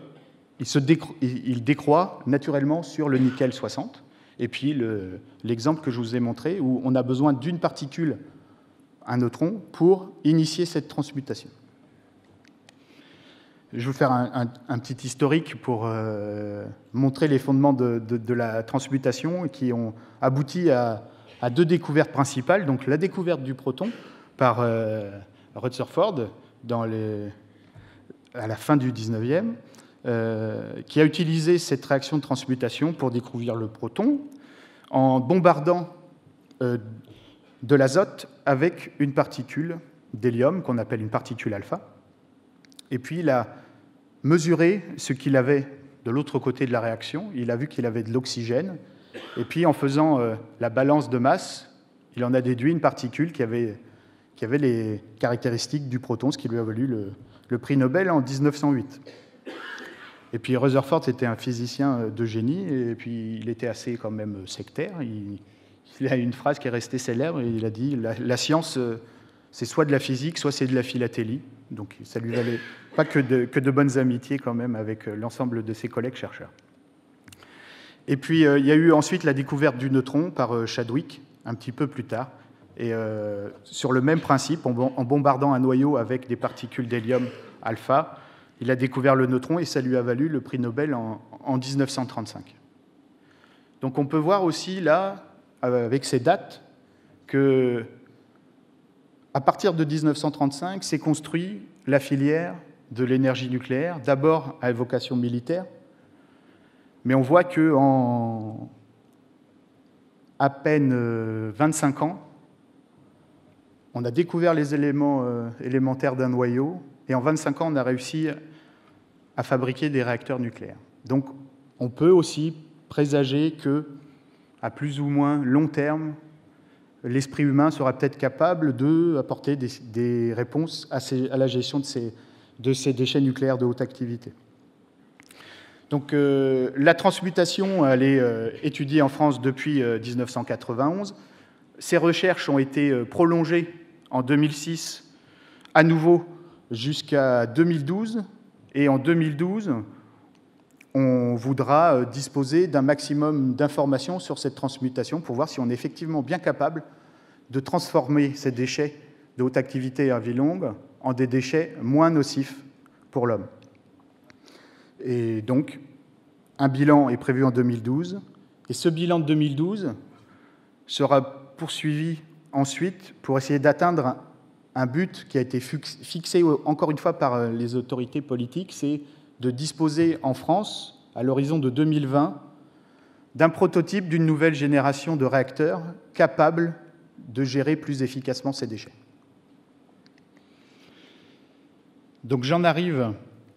il décroît naturellement sur le nickel 60. Et puis l'exemple que je vous ai montré, où on a besoin d'une particule, un neutron, pour initier cette transmutation. Je vais vous faire un petit historique pour montrer les fondements de la transmutation qui ont abouti à 2 découvertes principales. Donc la découverte du proton par Rutherford à la fin du 19e, qui a utilisé cette réaction de transmutation pour découvrir le proton en bombardant de l'azote avec une particule d'hélium qu'on appelle une particule alpha. Et puis il a mesuré ce qu'il avait de l'autre côté de la réaction. Il a vu qu'il avait de l'oxygène. Et puis en faisant la balance de masse, il en a déduit une particule qui avait les caractéristiques du proton, ce qui lui a valu le prix Nobel en 1908. Et puis Rutherford, c'était un physicien de génie, et puis il était assez quand même sectaire. Il a une phrase qui est restée célèbre, et il a dit « La science, c'est soit de la physique, soit c'est de la philatélie ». Donc ça lui valait pas que de bonnes amitiés quand même avec l'ensemble de ses collègues chercheurs. Et puis il y a eu ensuite la découverte du neutron par Chadwick, un petit peu plus tard, et sur le même principe, en bombardant un noyau avec des particules d'hélium alpha, il a découvert le neutron et ça lui a valu le prix Nobel en 1935. Donc on peut voir aussi là, avec ces dates, que à partir de 1935, s'est construit la filière de l'énergie nucléaire, d'abord à vocation militaire, mais on voit qu'en à peine 25 ans, on a découvert les éléments élémentaires d'un noyau, et en 25 ans, on a réussi à fabriquer des réacteurs nucléaires. Donc on peut aussi présager qu'à plus ou moins long terme, l'esprit humain sera peut-être capable d'apporter des réponses à la gestion de ces déchets nucléaires de haute activité. Donc, la transmutation, elle est étudiée en France depuis 1991. Ces recherches ont été prolongées en 2006, à nouveau jusqu'à 2012. Et en 2012, on voudra disposer d'un maximum d'informations sur cette transmutation pour voir si on est effectivement bien capable de transformer ces déchets de haute activité à vie longue en des déchets moins nocifs pour l'homme. Et donc, un bilan est prévu en 2012, et ce bilan de 2012 sera poursuivi ensuite pour essayer d'atteindre un but qui a été fixé, encore une fois, par les autorités politiques, c'est de disposer en France, à l'horizon de 2020, d'un prototype d'une nouvelle génération de réacteurs capables de gérer plus efficacement ces déchets. Donc j'en arrive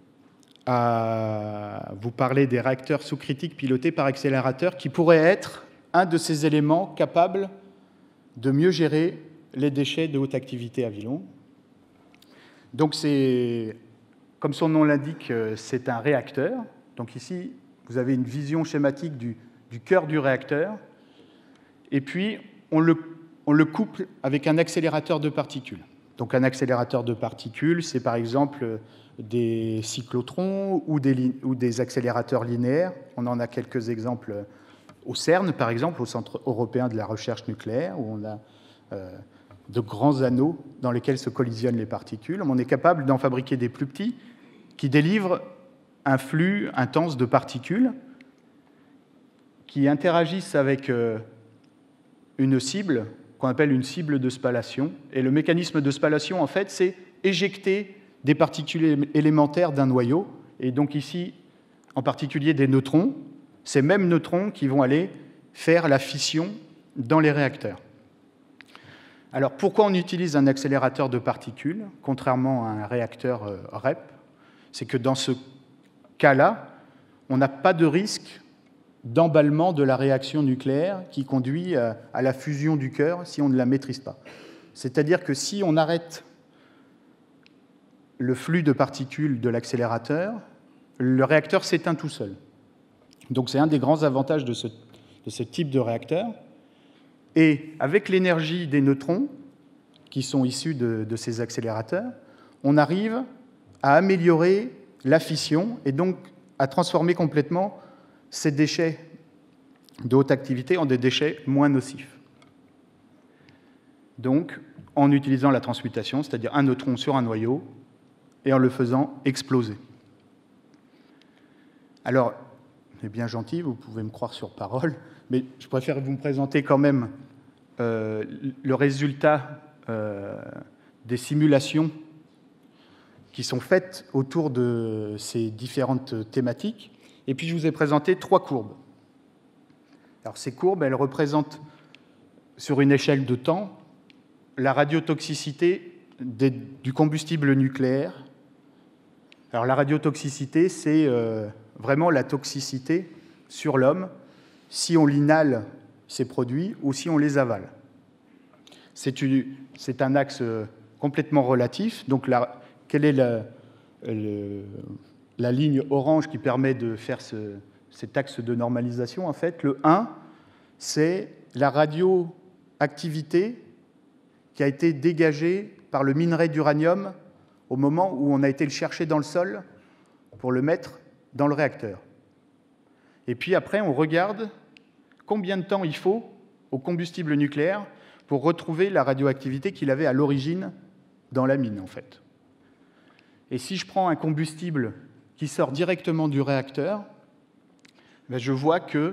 à vous parler des réacteurs sous-critiques pilotés par accélérateur qui pourraient être un de ces éléments capables de mieux gérer les déchets de haute activité à vie longue. Donc c'est, comme son nom l'indique, c'est un réacteur. Donc ici, vous avez une vision schématique du cœur du réacteur. Et puis, on le couple avec un accélérateur de particules. Donc un accélérateur de particules, c'est par exemple des cyclotrons ou des accélérateurs linéaires. On en a quelques exemples au CERN, par exemple, au Centre européen de la recherche nucléaire, où on a de grands anneaux dans lesquels se collisionnent les particules. On est capable d'en fabriquer des plus petits qui délivrent un flux intense de particules qui interagissent avec une cible qu'on appelle une cible de spallation. Et le mécanisme de spallation, en fait, c'est éjecter des particules élémentaires d'un noyau, et donc ici, en particulier des neutrons, ces mêmes neutrons qui vont aller faire la fission dans les réacteurs. Alors, pourquoi on utilise un accélérateur de particules, contrairement à un réacteur REP? C'est que dans ce cas-là, on n'a pas de risque d'emballement de la réaction nucléaire qui conduit à la fusion du cœur si on ne la maîtrise pas. C'est-à-dire que si on arrête le flux de particules de l'accélérateur, le réacteur s'éteint tout seul. Donc c'est un des grands avantages de ce type de réacteur. Et avec l'énergie des neutrons, qui sont issus de ces accélérateurs, on arrive à améliorer la fission et donc à transformer complètement ces déchets de haute activité en des déchets moins nocifs. Donc, en utilisant la transmutation, c'est-à-dire un neutron sur un noyau, et en le faisant exploser. Alors, c'est bien gentil, vous pouvez me croire sur parole, mais je préfère vous présenter quand même le résultat des simulations qui sont faites autour de ces différentes thématiques. Et puis, je vous ai présenté 3 courbes. Alors, ces courbes, elles représentent, sur une échelle de temps, la radiotoxicité du combustible nucléaire. Alors, la radiotoxicité, c'est vraiment la toxicité sur l'homme si on inhale ces produits ou si on les avale. C'est un axe complètement relatif. Donc, quelle est la ligne orange qui permet de faire cet axe de normalisation? En fait, le 1, c'est la radioactivité qui a été dégagée par le minerai d'uranium au moment où on a été le chercher dans le sol pour le mettre dans le réacteur. Et puis après, on regarde combien de temps il faut au combustible nucléaire pour retrouver la radioactivité qu'il avait à l'origine dans la mine, en fait. Et si je prends un combustible qui sort directement du réacteur, je vois qu'il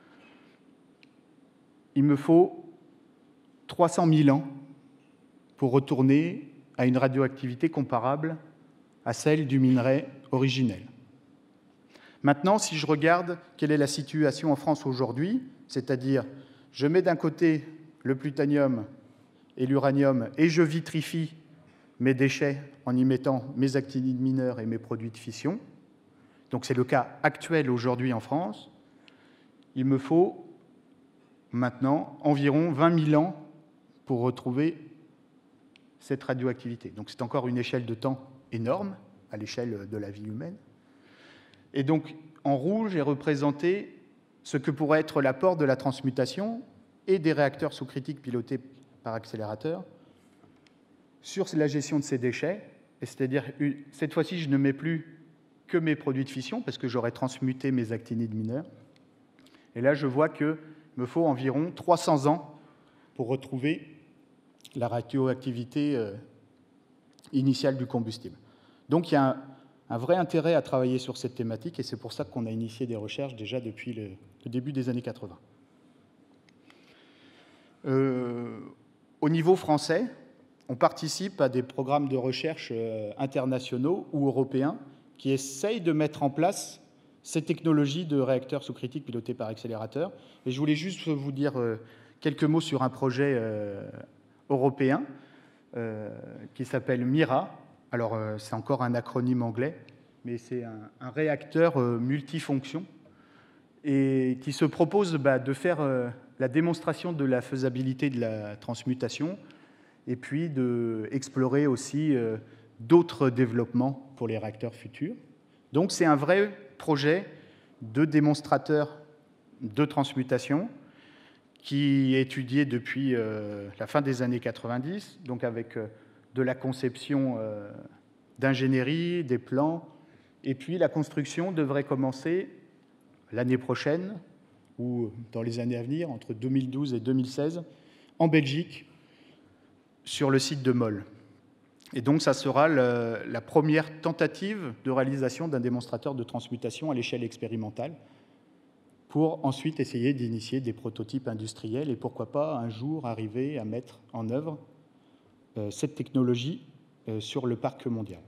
me faut 300 000 ans pour retourner à une radioactivité comparable à celle du minerai originel. Maintenant, si je regarde quelle est la situation en France aujourd'hui, c'est-à-dire je mets d'un côté le plutonium et l'uranium et je vitrifie mes déchets en y mettant mes actinides mineurs et mes produits de fission. Donc c'est le cas actuel aujourd'hui en France. Il me faut maintenant environ 20 000 ans pour retrouver cette radioactivité. Donc c'est encore une échelle de temps énorme à l'échelle de la vie humaine. Et donc en rouge est représenté ce que pourrait être l'apport de la transmutation et des réacteurs sous-critiques pilotés par accélérateur sur la gestion de ces déchets. Et c'est-à-dire, cette fois-ci, je ne mets plus que mes produits de fission, parce que j'aurais transmuté mes actinides mineurs. Et là, je vois qu'il me faut environ 300 ans pour retrouver la radioactivité initiale du combustible. Donc, il y a un vrai intérêt à travailler sur cette thématique, et c'est pour ça qu'on a initié des recherches déjà depuis le début des années 80. Au niveau français, on participe à des programmes de recherche internationaux ou européens qui essayent de mettre en place ces technologies de réacteurs sous-critiques pilotés par accélérateur. Et je voulais juste vous dire quelques mots sur un projet européen qui s'appelle MIRA. Alors, c'est encore un acronyme anglais, mais c'est un réacteur multifonction et qui se propose de faire la démonstration de la faisabilité de la transmutation et puis d'explorer aussi d'autres développements pour les réacteurs futurs. Donc c'est un vrai projet de démonstrateur de transmutation qui est étudié depuis la fin des années 90, donc avec de la conception d'ingénierie, des plans, et puis la construction devrait commencer l'année prochaine, ou dans les années à venir, entre 2012 et 2016, en Belgique, sur le site de Mol. Et donc, ça sera la première tentative de réalisation d'un démonstrateur de transmutation à l'échelle expérimentale. pour ensuite essayer d'initier des prototypes industriels et pourquoi pas un jour arriver à mettre en œuvre cette technologie sur le parc mondial.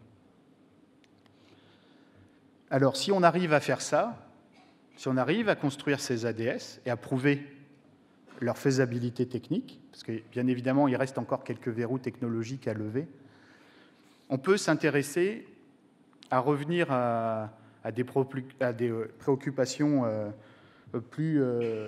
Alors, si on arrive à faire ça, si on arrive à construire ces ADS et à prouver leur faisabilité technique, parce que bien évidemment, il reste encore quelques verrous technologiques à lever, on peut s'intéresser à revenir à des préoccupations plus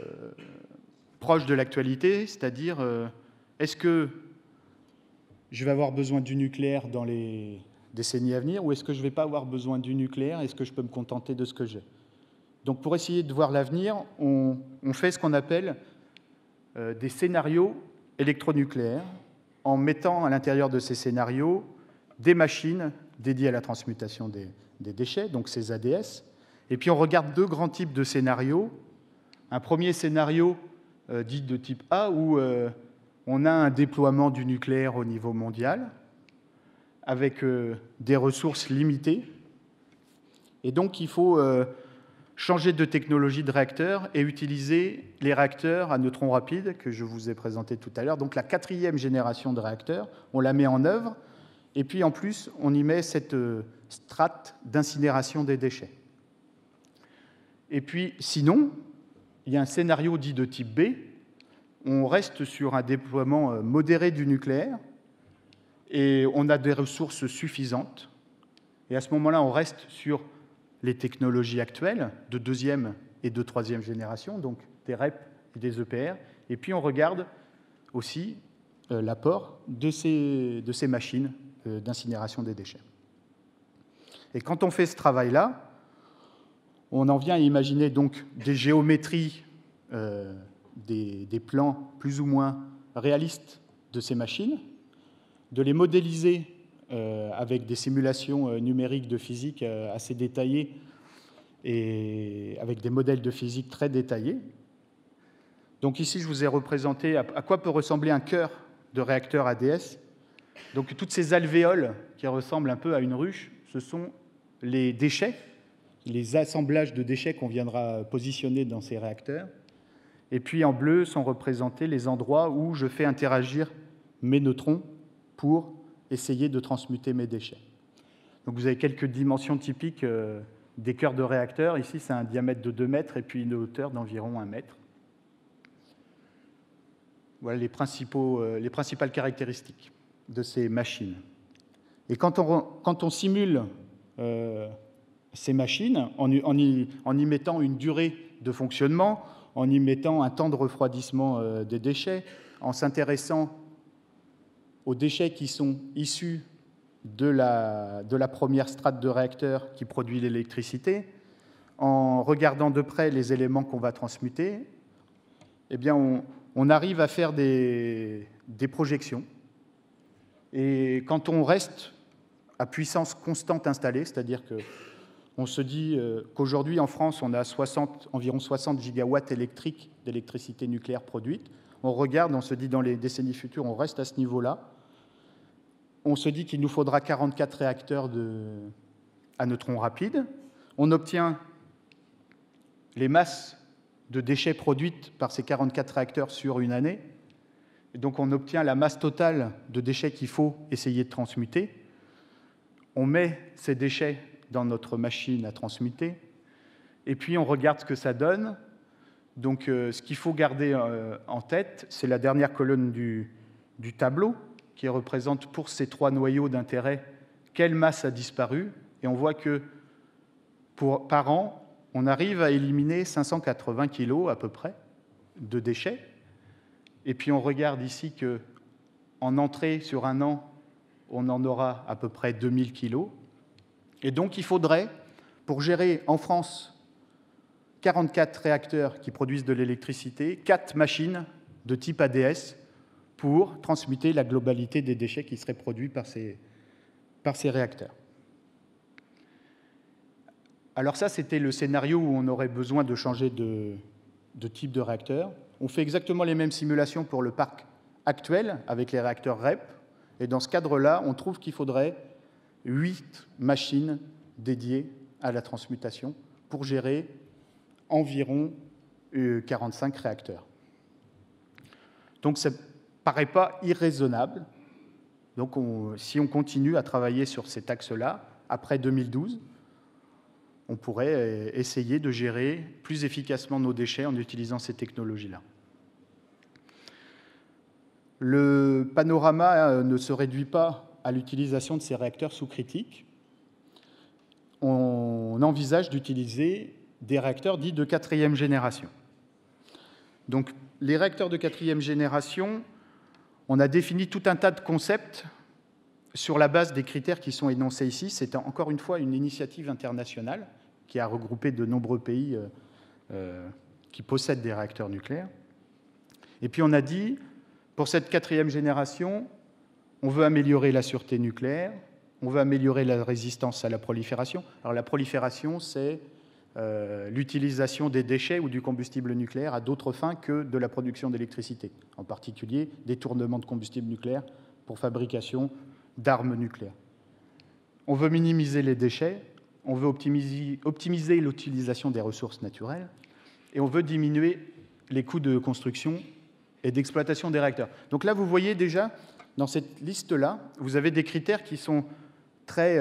proches de l'actualité, c'est-à-dire est-ce que je vais avoir besoin du nucléaire dans les décennies à venir ou est-ce que je ne vais pas avoir besoin du nucléaire? Est-ce que je peux me contenter de ce que j'ai? Donc pour essayer de voir l'avenir, on fait ce qu'on appelle des scénarios électronucléaires en mettant à l'intérieur de ces scénarios des machines dédiées à la transmutation des déchets, donc ces ADS. Et puis on regarde deux grands types de scénarios. Un premier scénario dit de type A où on a un déploiement du nucléaire au niveau mondial avec des ressources limitées. Et donc il faut changer de technologie de réacteur et utiliser les réacteurs à neutrons rapides que je vous ai présentés tout à l'heure. Donc la 4e génération de réacteurs, on la met en œuvre et puis en plus on y met cette strate d'incinération des déchets. Et puis sinon, il y a un scénario dit de type B, on reste sur un déploiement modéré du nucléaire et on a des ressources suffisantes. Et à ce moment-là, on reste sur les technologies actuelles de 2e et de 3e génération, donc des REP et des EPR. Et puis on regarde aussi l'apport de ces machines d'incinération des déchets. Et quand on fait ce travail-là, on en vient à imaginer donc des géométries, des plans plus ou moins réalistes de ces machines, de les modéliser avec des simulations numériques de physique assez détaillées et avec des modèles de physique très détaillés. Donc ici, je vous ai représenté à quoi peut ressembler un cœur de réacteur ADS. Donc toutes ces alvéoles qui ressemblent un peu à une ruche, ce sont les déchets, les assemblages de déchets qu'on viendra positionner dans ces réacteurs. Et puis en bleu sont représentés les endroits où je fais interagir mes neutrons pour essayer de transmuter mes déchets. Donc vous avez quelques dimensions typiques des cœurs de réacteurs. Ici, c'est un diamètre de 2 mètres et puis une hauteur d'environ 1 mètre. Voilà les principales caractéristiques de ces machines. Et quand on simule ces machines, en y mettant une durée de fonctionnement, en y mettant un temps de refroidissement des déchets, en s'intéressant aux déchets qui sont issus de la première strate de réacteur qui produit l'électricité, en regardant de près les éléments qu'on va transmuter, eh bien on arrive à faire des projections. Et quand on reste à puissance constante installée, c'est-à-dire qu'on se dit qu'aujourd'hui en France, on a environ 60 gigawatts électriques d'électricité nucléaire produite, on regarde, on se dit dans les décennies futures, on reste à ce niveau-là. On se dit qu'il nous faudra 44 réacteurs à neutrons rapides. On obtient les masses de déchets produites par ces 44 réacteurs sur une année. Et donc on obtient la masse totale de déchets qu'il faut essayer de transmuter. On met ces déchets dans notre machine à transmuter. Et puis on regarde ce que ça donne. Donc ce qu'il faut garder en tête, c'est la dernière colonne du tableau, qui représente pour ces 3 noyaux d'intérêt quelle masse a disparu. Et on voit que par an, on arrive à éliminer 580 kg à peu près de déchets. Et puis on regarde ici qu'en entrée sur un an, on en aura à peu près 2000 kg. Et donc il faudrait, pour gérer en France 44 réacteurs qui produisent de l'électricité, 4 machines de type ADS pour transmuter la globalité des déchets qui seraient produits par ces réacteurs. Alors ça, c'était le scénario où on aurait besoin de changer de type de réacteur. On fait exactement les mêmes simulations pour le parc actuel avec les réacteurs REP. Et dans ce cadre-là, on trouve qu'il faudrait 8 machines dédiées à la transmutation pour gérer environ 45 réacteurs. Donc ça ne paraît pas irraisonnable. Donc si on continue à travailler sur cet axe-là, après 2012, on pourrait essayer de gérer plus efficacement nos déchets en utilisant ces technologies-là. Le panorama ne se réduit pas à l'utilisation de ces réacteurs sous-critiques. On envisage d'utiliser des réacteurs dits de 4e génération. Donc, les réacteurs de 4e génération, on a défini tout un tas de concepts sur la base des critères qui sont énoncés ici. C'est encore une fois une initiative internationale qui a regroupé de nombreux pays qui possèdent des réacteurs nucléaires. Et puis on a dit, pour cette 4e génération, on veut améliorer la sûreté nucléaire, on veut améliorer la résistance à la prolifération. Alors la prolifération, c'est l'utilisation des déchets ou du combustible nucléaire à d'autres fins que de la production d'électricité, en particulier détournement de combustible nucléaire pour fabrication d'armes nucléaires. On veut minimiser les déchets, on veut optimiser l'utilisation des ressources naturelles et on veut diminuer les coûts de construction et d'exploitation des réacteurs. Donc là, vous voyez déjà, dans cette liste-là, vous avez des critères qui sont très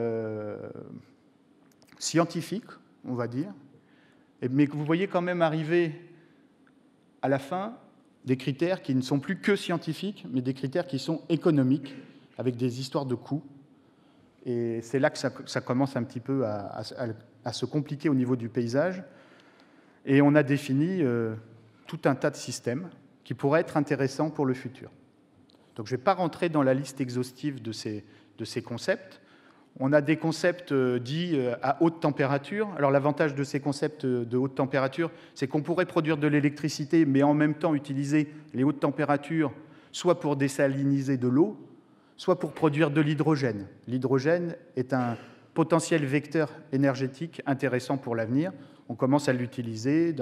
scientifiques, on va dire, mais que vous voyez quand même arriver à la fin des critères qui ne sont plus que scientifiques, mais des critères qui sont économiques, avec des histoires de coûts. Et c'est là que ça commence un petit peu à se compliquer au niveau du paysage. Et on a défini tout un tas de systèmes qui pourraient être intéressants pour le futur. Donc je ne vais pas rentrer dans la liste exhaustive de ces concepts. On a des concepts dits à haute température. Alors l'avantage de ces concepts de haute température, c'est qu'on pourrait produire de l'électricité, mais en même temps utiliser les hautes températures, soit pour désaliniser de l'eau, soit pour produire de l'hydrogène. L'hydrogène est un potentiel vecteur énergétique intéressant pour l'avenir. On commence à l'utiliser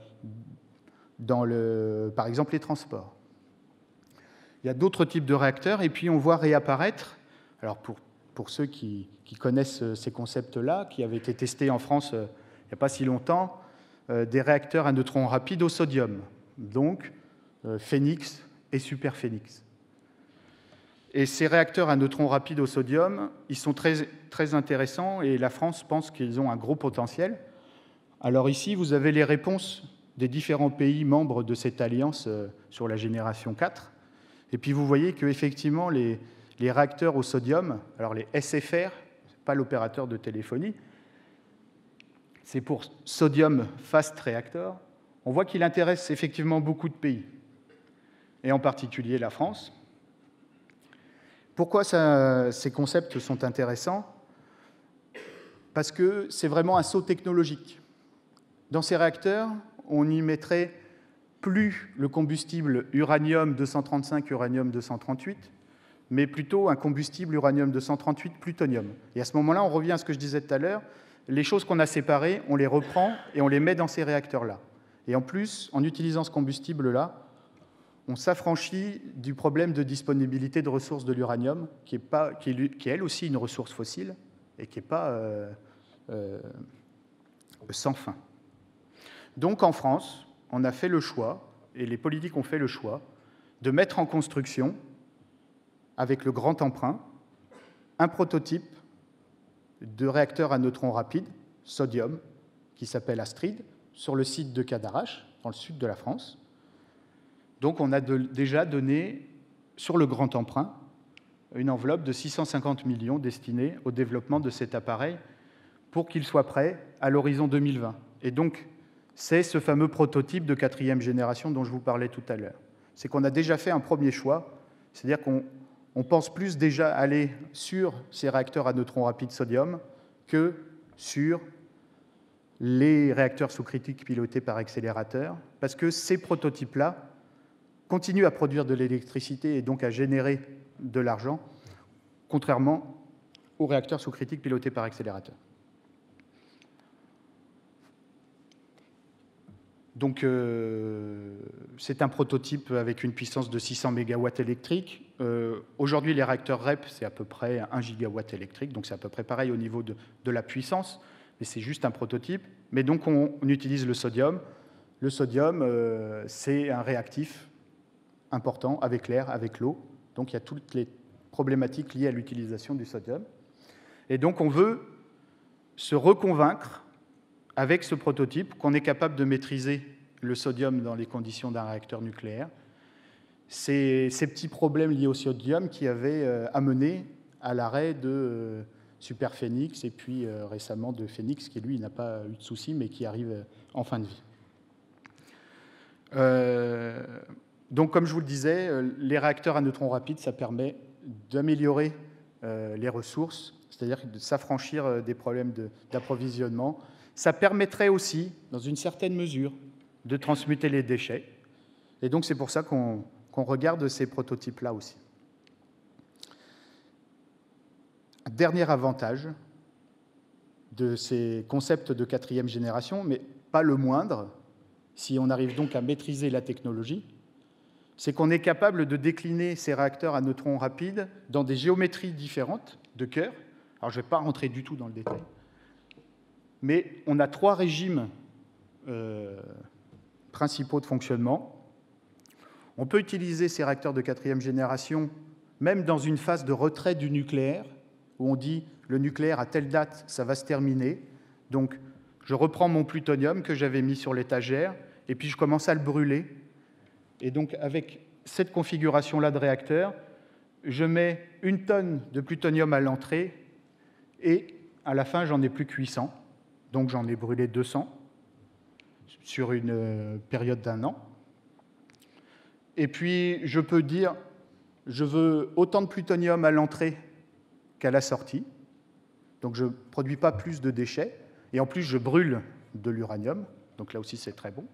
par exemple, les transports. Il y a d'autres types de réacteurs, et puis on voit réapparaître, alors pour ceux qui connaissent ces concepts-là, qui avaient été testés en France il n'y a pas si longtemps, des réacteurs à neutrons rapides au sodium, donc Phénix et Superphénix. Et ces réacteurs à neutrons rapides au sodium, ils sont très, très intéressants, et la France pense qu'ils ont un gros potentiel. Alors ici, vous avez les réponses des différents pays membres de cette alliance sur la génération 4. Et puis vous voyez qu'effectivement, les réacteurs au sodium, alors les SFR, pas l'opérateur de téléphonie, c'est pour Sodium Fast Reactor, on voit qu'il intéresse effectivement beaucoup de pays, et en particulier la France. Pourquoi ces concepts sont intéressants? Parce que c'est vraiment un saut technologique. Dans ces réacteurs, on n'y mettrait plus le combustible uranium-235, uranium-238, mais plutôt un combustible uranium-238, plutonium. Et à ce moment-là, on revient à ce que je disais tout à l'heure, les choses qu'on a séparées, on les reprend et on les met dans ces réacteurs-là. Et en plus, en utilisant ce combustible-là, on s'affranchit du problème de disponibilité de ressources de l'uranium, qui est elle aussi une ressource fossile et qui n'est pas sans fin. Donc en France, on a fait le choix, et les politiques ont fait le choix, de mettre en construction, avec le grand emprunt, un prototype de réacteur à neutrons rapides, sodium, qui s'appelle Astrid, sur le site de Cadarache, dans le sud de la France. Donc on a déjà donné, sur le grand emprunt, une enveloppe de 650 millions destinée au développement de cet appareil pour qu'il soit prêt à l'horizon 2020. Et donc, c'est ce fameux prototype de 4e génération dont je vous parlais tout à l'heure. C'est qu'on a déjà fait un premier choix, c'est-à-dire qu'on pense plus déjà aller sur ces réacteurs à neutrons rapides sodium que sur les réacteurs sous-critiques pilotés par accélérateur, parce que ces prototypes-là continuent à produire de l'électricité et donc à générer de l'argent, contrairement aux réacteurs sous-critiques pilotés par accélérateur. Donc, c'est un prototype avec une puissance de 600 MW électriques. Aujourd'hui, les réacteurs REP, c'est à peu près 1 gigawatt électrique, donc c'est à peu près pareil au niveau de la puissance, mais c'est juste un prototype. Mais donc, on utilise le sodium. Le sodium, c'est un réactif important avec l'air, avec l'eau. Donc il y a toutes les problématiques liées à l'utilisation du sodium. Et donc on veut se reconvaincre avec ce prototype qu'on est capable de maîtriser le sodium dans les conditions d'un réacteur nucléaire. C'est ces petits problèmes liés au sodium qui avaient amené à l'arrêt de Superphénix et puis récemment de Phénix, qui lui n'a pas eu de soucis mais qui arrive en fin de vie. Donc comme je vous le disais, les réacteurs à neutrons rapides, ça permet d'améliorer les ressources, c'est-à-dire de s'affranchir des problèmes d'approvisionnement. Ça permettrait aussi, dans une certaine mesure, de transmuter les déchets. Et donc c'est pour ça qu'on regarde ces prototypes-là aussi. Dernier avantage de ces concepts de 4e génération, mais pas le moindre, si on arrive donc à maîtriser la technologie, c'est qu'on est capable de décliner ces réacteurs à neutrons rapides dans des géométries différentes de cœur. Alors je ne vais pas rentrer du tout dans le détail, mais on a 3 régimes principaux de fonctionnement. On peut utiliser ces réacteurs de 4e génération même dans une phase de retrait du nucléaire, où on dit le nucléaire à telle date, ça va se terminer. Donc je reprends mon plutonium que j'avais mis sur l'étagère, et puis je commence à le brûler. Et donc avec cette configuration-là de réacteur, je mets 1 tonne de plutonium à l'entrée, et à la fin, j'en ai plus que 800. Donc j'en ai brûlé 200 sur une période d'1 an. Et puis, je peux dire, je veux autant de plutonium à l'entrée qu'à la sortie. Donc, je ne produis pas plus de déchets. Et en plus, je brûle de l'uranium. Donc là aussi, c'est très bon.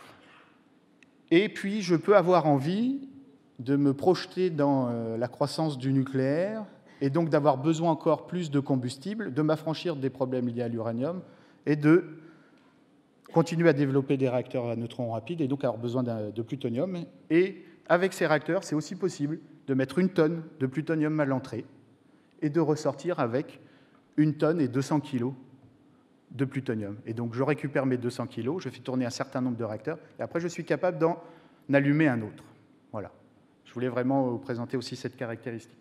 Et puis, je peux avoir envie de me projeter dans la croissance du nucléaire et donc d'avoir besoin encore plus de combustible, de m'affranchir des problèmes liés à l'uranium et de continuer à développer des réacteurs à neutrons rapides et donc avoir besoin de plutonium. Et avec ces réacteurs, c'est aussi possible de mettre 1 tonne de plutonium à l'entrée et de ressortir avec 1 tonne et 200 kg de plutonium. Et donc, je récupère mes 200 kg, je fais tourner un certain nombre de réacteurs, et après, je suis capable d'en allumer un autre. Voilà. Je voulais vraiment vous présenter aussi cette caractéristique.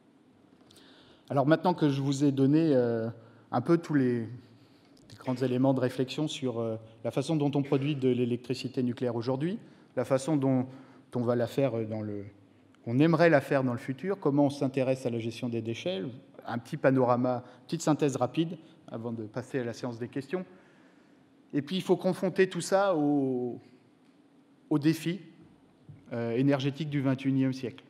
Alors, maintenant que je vous ai donné un peu tous les grands éléments de réflexion sur la façon dont on produit de l'électricité nucléaire aujourd'hui, la façon dont on va la faire on aimerait la faire dans le futur, comment on s'intéresse à la gestion des déchets, un petit panorama, petite synthèse rapide avant de passer à la séance des questions. Et puis, il faut confronter tout ça aux défis énergétiques du XXIe siècle.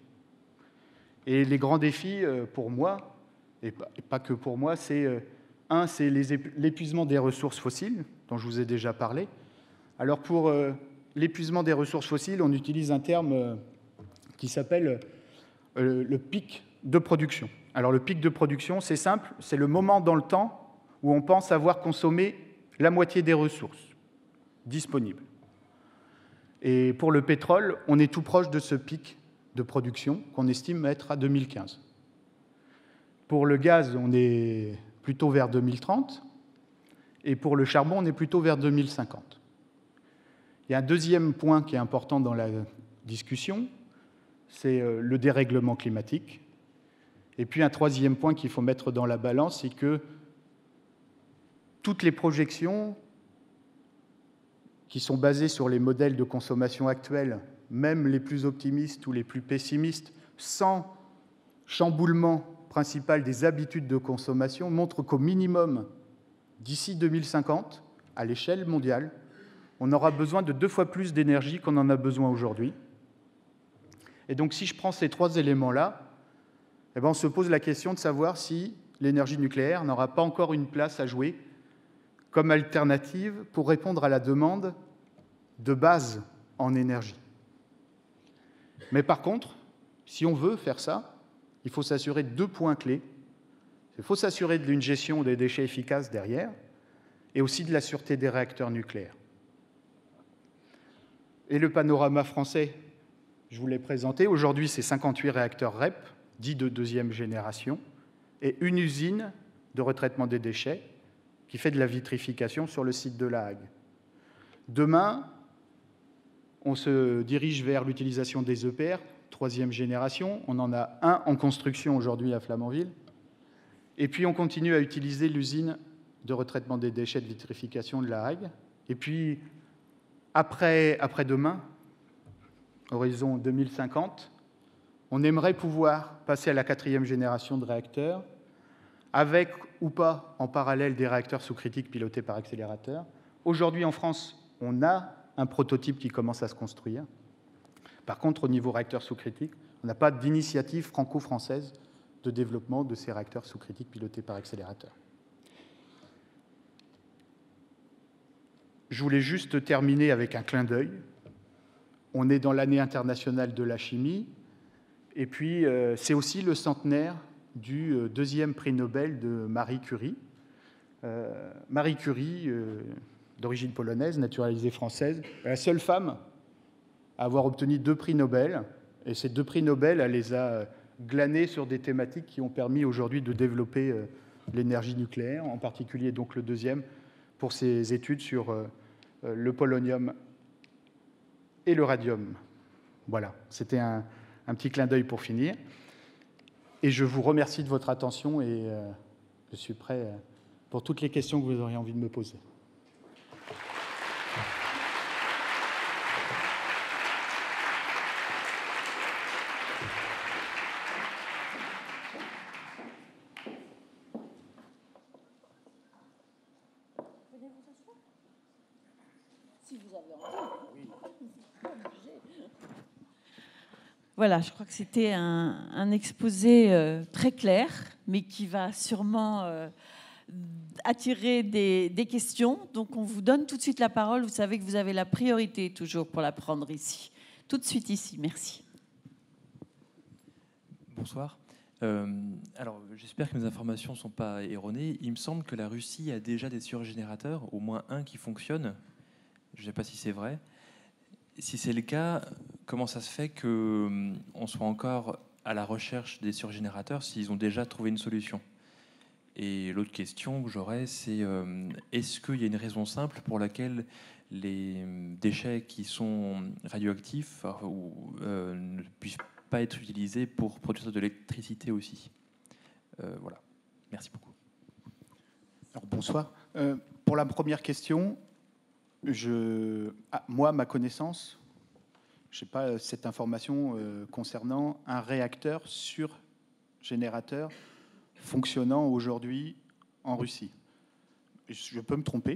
Et les grands défis, pour moi, et pas que pour moi, c'est c'est l'épuisement des ressources fossiles, dont je vous ai déjà parlé. Alors, pour l'épuisement des ressources fossiles, on utilise un terme qui s'appelle le pic de production. Alors, le pic de production, c'est simple, c'est le moment dans le temps où on pense avoir consommé la moitié des ressources disponibles. Et pour le pétrole, on est tout proche de ce pic de production qu'on estime être à 2015. Pour le gaz, on est plutôt vers 2030, et pour le charbon, on est plutôt vers 2050. Il y a un deuxième point qui est important dans la discussion, c'est le dérèglement climatique. Et puis un troisième point qu'il faut mettre dans la balance, c'est que toutes les projections qui sont basées sur les modèles de consommation actuels, même les plus optimistes ou les plus pessimistes, sans chamboulement principal des habitudes de consommation, montrent qu'au minimum, d'ici 2050, à l'échelle mondiale, on aura besoin de 2 fois plus d'énergie qu'on en a besoin aujourd'hui. Et donc, si je prends ces 3 éléments-là, eh bien, on se pose la question de savoir si l'énergie nucléaire n'aura pas encore une place à jouer comme alternative pour répondre à la demande de base en énergie. Mais par contre, si on veut faire ça, il faut s'assurer de 2 points clés. Il faut s'assurer d'une gestion des déchets efficace derrière et aussi de la sûreté des réacteurs nucléaires. Et le panorama français, je vous l'ai présenté. Aujourd'hui, c'est 58 réacteurs REP, dits de 2e génération, et une usine de retraitement des déchets qui fait de la vitrification sur le site de La Hague. Demain, On se dirige vers l'utilisation des EPR, troisième génération. On en a un en construction aujourd'hui à Flamanville. Et puis on continue à utiliser l'usine de retraitement des déchets de vitrification de La Hague. Et puis, après-demain, horizon 2050, on aimerait pouvoir passer à la quatrième génération de réacteurs, avec ou pas en parallèle des réacteurs sous-critiques pilotés par accélérateur. Aujourd'hui, en France, on a un prototype qui commence à se construire. Par contre, au niveau réacteur sous-critique, on n'a pas d'initiative franco-française de développement de ces réacteurs sous-critiques pilotés par accélérateur. Je voulais juste terminer avec un clin d'œil. On est dans l'année internationale de la chimie, et puis c'est aussi le centenaire du deuxième prix Nobel de Marie Curie. Marie Curie, d'origine polonaise, naturalisée française, la seule femme à avoir obtenu 2 prix Nobel. Et ces 2 prix Nobel, elle les a glanés sur des thématiques qui ont permis aujourd'hui de développer l'énergie nucléaire, en particulier donc le deuxième pour ses études sur le polonium et le radium. Voilà, c'était un petit clin d'œil pour finir. Et je vous remercie de votre attention et je suis prêt pour toutes les questions que vous auriez envie de me poser. Voilà, je crois que c'était un exposé très clair, mais qui va sûrement attirer des questions. Donc, on vous donne tout de suite la parole. Vous savez que vous avez la priorité toujours pour la prendre ici. Tout de suite ici. Merci. Bonsoir. Alors, j'espère que mes informations ne sont pas erronées. Il me semble que la Russie a déjà des surgénérateurs, au moins un qui fonctionne. Je ne sais pas si c'est vrai. Si c'est le cas, comment ça se fait qu'on soit encore à la recherche des surgénérateurs s'ils ont déjà trouvé une solution? Et l'autre question que j'aurais, c'est est-ce qu'il y a une raison simple pour laquelle les déchets qui sont radioactifs ne puissent pas être utilisés pour produire de l'électricité aussi? Voilà. Merci beaucoup. Alors, bonsoir. Pour la première question, moi, ma connaissance, je n'ai pas cette information concernant un réacteur surgénérateur fonctionnant aujourd'hui en Russie. Je peux me tromper.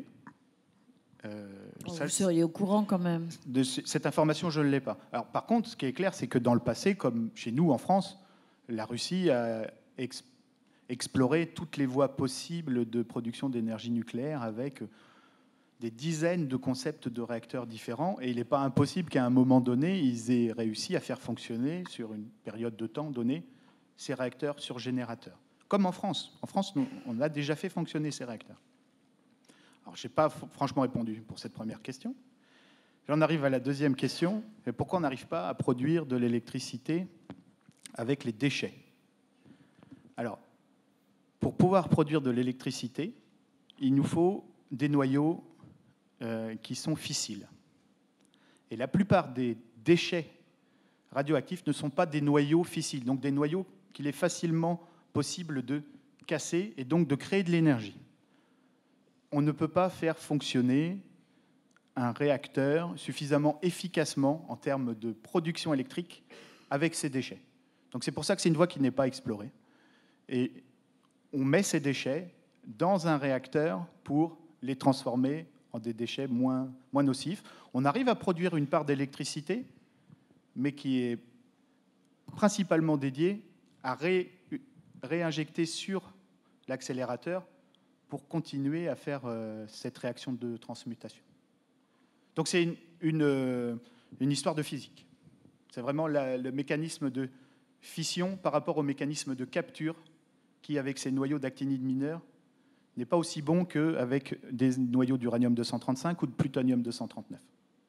Vous seriez au courant quand même. De cette information, je ne l'ai pas. Alors, par contre, ce qui est clair, c'est que dans le passé, comme chez nous en France, la Russie a exploré toutes les voies possibles de production d'énergie nucléaire avec des dizaines de concepts de réacteurs différents, et il n'est pas impossible qu'à un moment donné, ils aient réussi à faire fonctionner, sur une période de temps donnée, ces réacteurs surgénérateurs. Comme en France. En France, on a déjà fait fonctionner ces réacteurs. Alors, je n'ai pas franchement répondu pour cette première question. J'en arrive à la deuxième question. Pourquoi on n'arrive pas à produire de l'électricité avec les déchets? Alors, pour pouvoir produire de l'électricité, il nous faut des noyaux qui sont fissiles. Et la plupart des déchets radioactifs ne sont pas des noyaux fissiles, donc des noyaux qu'il est facilement possible de casser et donc de créer de l'énergie. On ne peut pas faire fonctionner un réacteur suffisamment efficacement en termes de production électrique avec ces déchets. Donc c'est pour ça que c'est une voie qui n'est pas explorée. Et on met ces déchets dans un réacteur pour les transformer en des déchets moins nocifs. On arrive à produire une part d'électricité, mais qui est principalement dédiée à réinjecter sur l'accélérateur pour continuer à faire cette réaction de transmutation. Donc c'est une histoire de physique. C'est vraiment le mécanisme de fission par rapport au mécanisme de capture qui, avec ces noyaux d'actinide mineurs, n'est pas aussi bon qu'avec des noyaux d'uranium-235 ou de plutonium-239.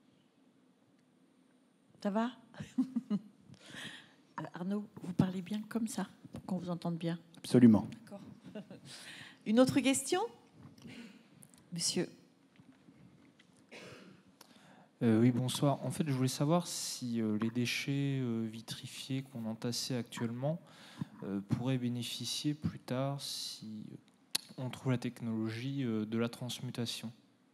Ça va? Arnaud, vous parlez bien comme ça, pour qu'on vous entende bien. Absolument. D'accord. Une autre question? Monsieur. Oui, bonsoir. En fait, je voulais savoir si les déchets vitrifiés qu'on entassait actuellement pourraient bénéficier plus tard si on trouve la technologie de la transmutation.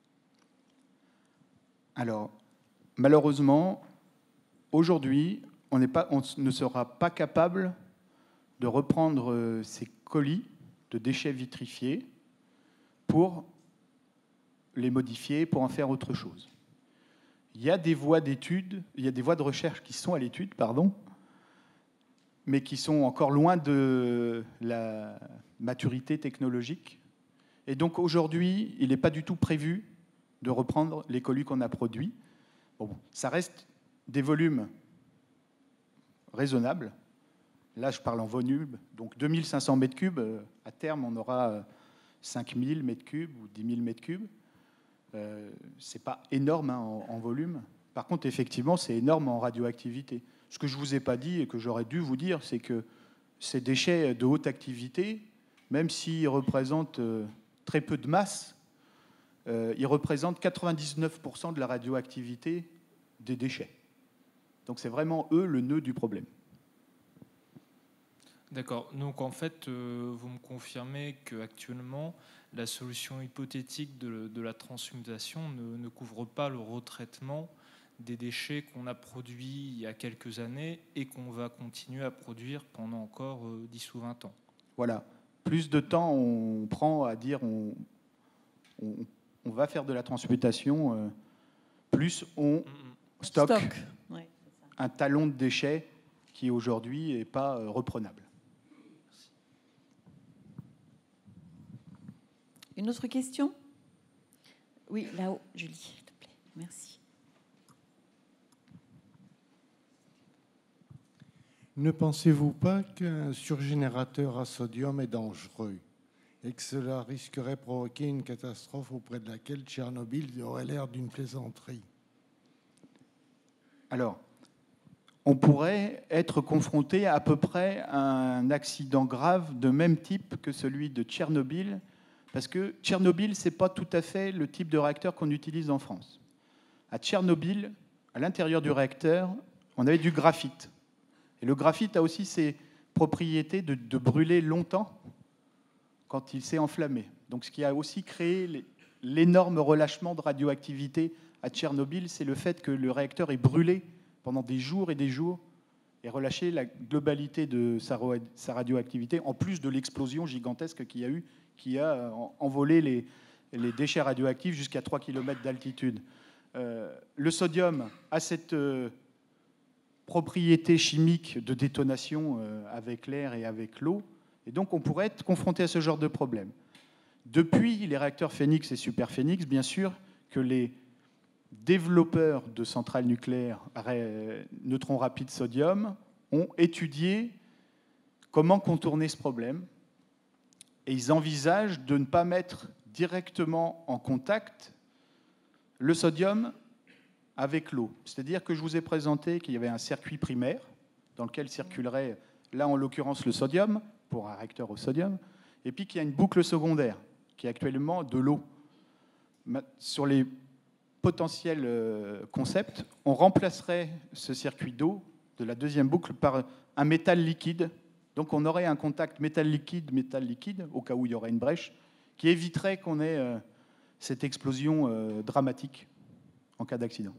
Alors, malheureusement, aujourd'hui, on ne sera pas capable de reprendre ces colis de déchets vitrifiés pour les modifier, pour en faire autre chose. Il y a des voies d'études, il y a des voies de recherche qui sont à l'étude, mais qui sont encore loin de la maturité technologique. Et donc aujourd'hui, il n'est pas du tout prévu de reprendre les colis qu'on a produits. Bon, ça reste des volumes raisonnables. Là, je parle en volume, donc 2500 mètres cubes. À terme, on aura 5000 mètres cubes ou 10 000 mètres cubes. Ce n'est pas énorme en volume. Par contre, effectivement, c'est énorme en radioactivité. Ce que je ne vous ai pas dit et que j'aurais dû vous dire, c'est que ces déchets de haute activité, même s'ils représentent très peu de masse, ils représentent 99% de la radioactivité des déchets. Donc c'est vraiment eux le nœud du problème. D'accord. Donc en fait, vous me confirmez qu'actuellement, la solution hypothétique de la transmutation ne couvre pas le retraitement des déchets qu'on a produits il y a quelques années et qu'on va continuer à produire pendant encore 10 ou 20 ans. Voilà. Plus de temps on prend à dire on va faire de la transmutation, plus on stocke Ouais, un talon de déchets qui aujourd'hui n'est pas reprenable. Une autre question? Oui, là-haut, Julie, s'il te plaît. Merci. Ne pensez-vous pas qu'un surgénérateur à sodium est dangereux et que cela risquerait de provoquer une catastrophe auprès de laquelle Tchernobyl aurait l'air d'une plaisanterie? Alors, on pourrait être confronté à peu près à un accident grave de même type que celui de Tchernobyl, parce que Tchernobyl, ce n'est pas tout à fait le type de réacteur qu'on utilise en France. À Tchernobyl, à l'intérieur du réacteur, on avait du graphite. Et le graphite a aussi ses propriétés de brûler longtemps quand il s'est enflammé. Donc ce qui a aussi créé l'énorme relâchement de radioactivité à Tchernobyl, c'est le fait que le réacteur est brûlé pendant des jours et relâché la globalité de sa radioactivité, en plus de l'explosion gigantesque qu'il y a eu, qui a envolé les déchets radioactifs jusqu'à 3 km d'altitude. Le sodium a cette propriété chimique de détonation avec l'air et avec l'eau, et donc on pourrait être confronté à ce genre de problème. Depuis les réacteurs Phénix et Superphénix, bien sûr que les développeurs de centrales nucléaires neutrons rapides sodium ont étudié comment contourner ce problème, et ils envisagent de ne pas mettre directement en contact le sodium avec l'eau. C'est-à-dire que je vous ai présenté qu'il y avait un circuit primaire dans lequel circulerait, là en l'occurrence, le sodium, pour un réacteur au sodium, et puis qu'il y a une boucle secondaire, qui est actuellement de l'eau. Sur les potentiels concepts, on remplacerait ce circuit d'eau de la deuxième boucle par un métal liquide. Donc on aurait un contact métal-liquide, au cas où il y aurait une brèche, qui éviterait qu'on ait cette explosion dramatique en cas d'accident.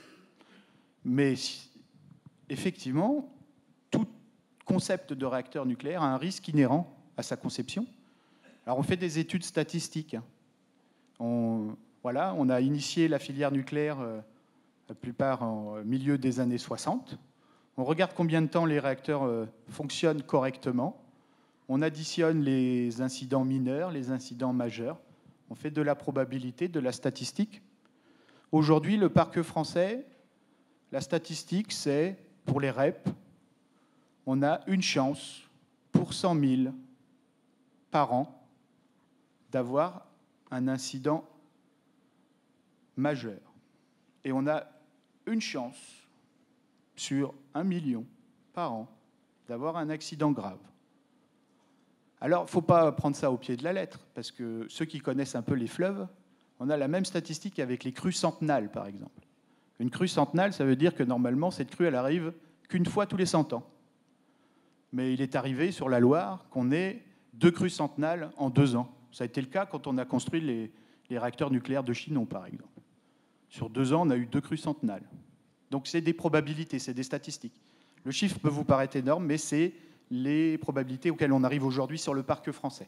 Mais effectivement, tout concept de réacteur nucléaire a un risque inhérent à sa conception. Alors on fait des études statistiques. On a initié la filière nucléaire la plupart en milieu des années 60. On regarde combien de temps les réacteurs fonctionnent correctement. On additionne les incidents mineurs, les incidents majeurs. On fait de la probabilité, de la statistique. Aujourd'hui, le parc français, la statistique, c'est, pour les REP, on a une chance pour 100 000 par an d'avoir un incident majeur. Et on a une chance sur 1 million par an d'avoir un accident grave. Alors, il ne faut pas prendre ça au pied de la lettre, parce que ceux qui connaissent un peu les fleuves, on a la même statistique avec les crues centenales, par exemple. Une crue centennale, ça veut dire que normalement, cette crue, elle arrive qu'une fois tous les 100 ans. Mais il est arrivé sur la Loire qu'on ait 2 crues centennales en 2 ans. Ça a été le cas quand on a construit les réacteurs nucléaires de Chinon, par exemple. Sur 2 ans, on a eu 2 crues centennales. Donc c'est des probabilités, c'est des statistiques. Le chiffre peut vous paraître énorme, mais c'est les probabilités auxquelles on arrive aujourd'hui sur le parc français.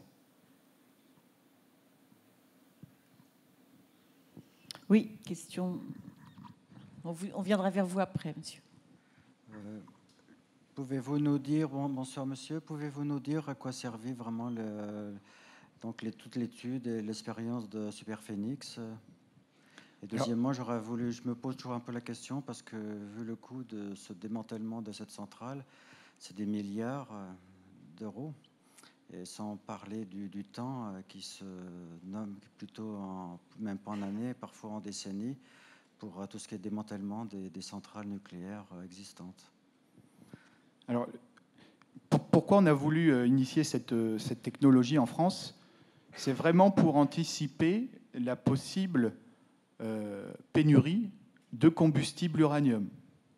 Oui, question. On viendra vers vous après, monsieur. Pouvez-vous nous dire, bonsoir monsieur, pouvez-vous nous dire à quoi servait vraiment toute l'étude et l'expérience de Superphénix? Et deuxièmement, je me pose toujours un peu la question parce que vu le coût de ce démantèlement de cette centrale, c'est des milliards d'euros. Et sans parler du temps qui se nomme plutôt, même pas en années, parfois en décennies, pour tout ce qui est démantèlement des centrales nucléaires existantes. Alors, pourquoi on a voulu initier cette technologie en France? C'est vraiment pour anticiper la possible pénurie de combustible uranium.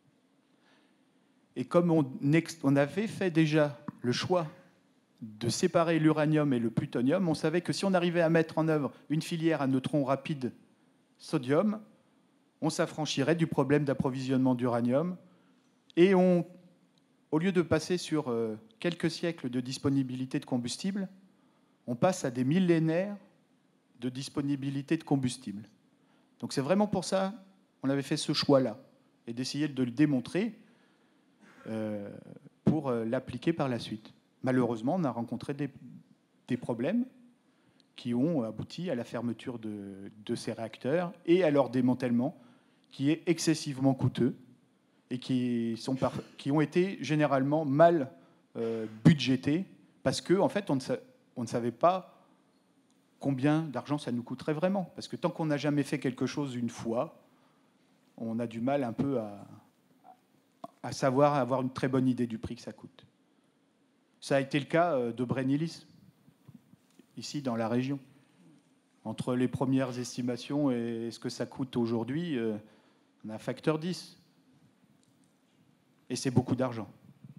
Et comme on avait fait déjà le choix de séparer l'uranium et le plutonium, on savait que si on arrivait à mettre en œuvre une filière à neutrons rapides sodium, on s'affranchirait du problème d'approvisionnement d'uranium et au lieu de passer sur quelques siècles de disponibilité de combustible, on passe à des millénaires de disponibilité de combustible. Donc c'est vraiment pour ça qu'on avait fait ce choix-là et d'essayer de le démontrer pour l'appliquer par la suite. Malheureusement, on a rencontré des problèmes qui ont abouti à la fermeture de ces réacteurs et à leur démantèlement, qui est excessivement coûteux et qui ont été généralement mal budgétés parce qu'en fait, on ne savait pas combien d'argent ça nous coûterait vraiment. Parce que tant qu'on n'a jamais fait quelque chose une fois, on a du mal un peu à savoir, à avoir une très bonne idée du prix que ça coûte. Ça a été le cas de Brennilis, ici dans la région. Entre les premières estimations et ce que ça coûte aujourd'hui, on a un facteur 10. Et c'est beaucoup d'argent.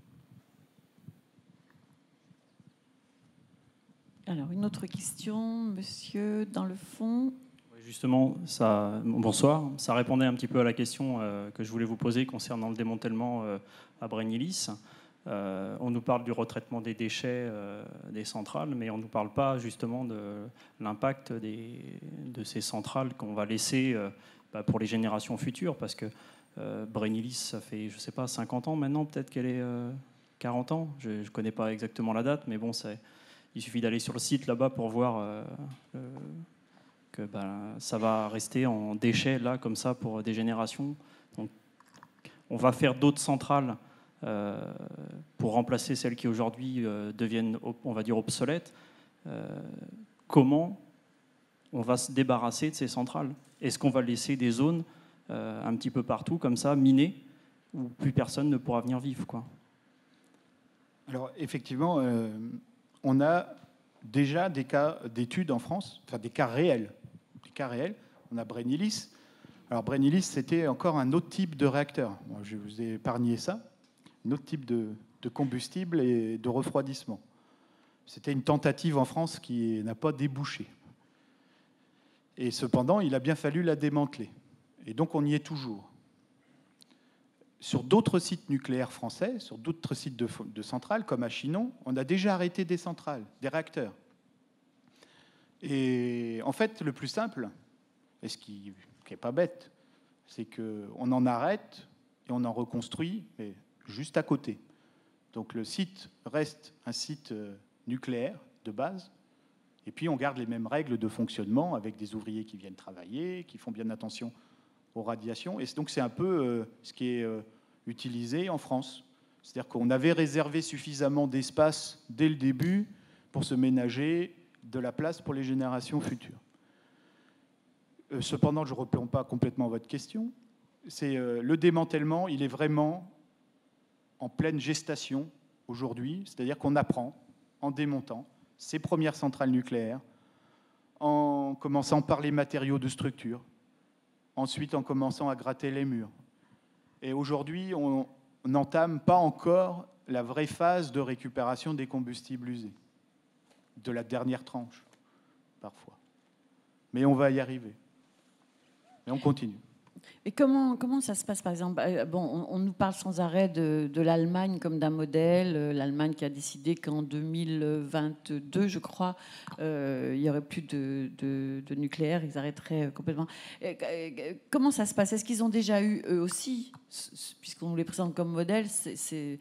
Alors, une autre question, monsieur, dans le fond. Justement, bonsoir. Ça répondait un petit peu à la question que je voulais vous poser concernant le démantèlement à Brennilis. On nous parle du retraitement des déchets des centrales, mais on ne nous parle pas justement de l'impact de ces centrales qu'on va laisser pour les générations futures, parce que Brennilis, ça fait, je ne sais pas, 50 ans maintenant, peut-être qu'elle est 40 ans. Je ne connais pas exactement la date, mais bon, il suffit d'aller sur le site là-bas pour voir que ça va rester en déchets là, comme ça, pour des générations. Donc, on va faire d'autres centrales pour remplacer celles qui aujourd'hui deviennent, on va dire, obsolètes. Comment on va se débarrasser de ces centrales? Est-ce qu'on va laisser des zones un petit peu partout, comme ça, minées, où plus personne ne pourra venir vivre, quoi? Alors, effectivement, on a déjà des cas d'études en France, enfin des cas réels. On a Brennilis. Alors, Brennilis, c'était encore un autre type de réacteur. Bon, je vous ai épargné ça. Un autre type de combustible et de refroidissement. C'était une tentative en France qui n'a pas débouché. Et cependant, il a bien fallu la démanteler. Et donc, on y est toujours. Sur d'autres sites nucléaires français, sur d'autres sites de centrales, comme à Chinon, on a déjà arrêté des centrales, des réacteurs. Et en fait, le plus simple, et ce qui n'est pas bête, c'est qu'on en arrête et on en reconstruit, mais juste à côté. Donc le site reste un site nucléaire de base, et puis on garde les mêmes règles de fonctionnement avec des ouvriers qui viennent travailler, qui font bien attention aux radiations. Et donc c'est un peu ce qui est utilisé en France. C'est-à-dire qu'on avait réservé suffisamment d'espace dès le début pour se ménager de la place pour les générations futures. Cependant, je ne réponds pas complètement à votre question. C'est le démantèlement, il est vraiment en pleine gestation aujourd'hui, c'est-à-dire qu'on apprend en démontant ces premières centrales nucléaires, en commençant par les matériaux de structure, ensuite en commençant à gratter les murs. Et aujourd'hui, on n'entame pas encore la vraie phase de récupération des combustibles usés, de la dernière tranche, parfois. Mais on va y arriver. Et on continue. Et comment ça se passe, par exemple? Bon, on nous parle sans arrêt de l'Allemagne comme d'un modèle. L'Allemagne qui a décidé qu'en 2022, je crois, il n'y aurait plus de nucléaire, ils arrêteraient complètement. Comment ça se passe? Est-ce qu'ils ont déjà eu, eux aussi, puisqu'on nous les présente comme modèle, ces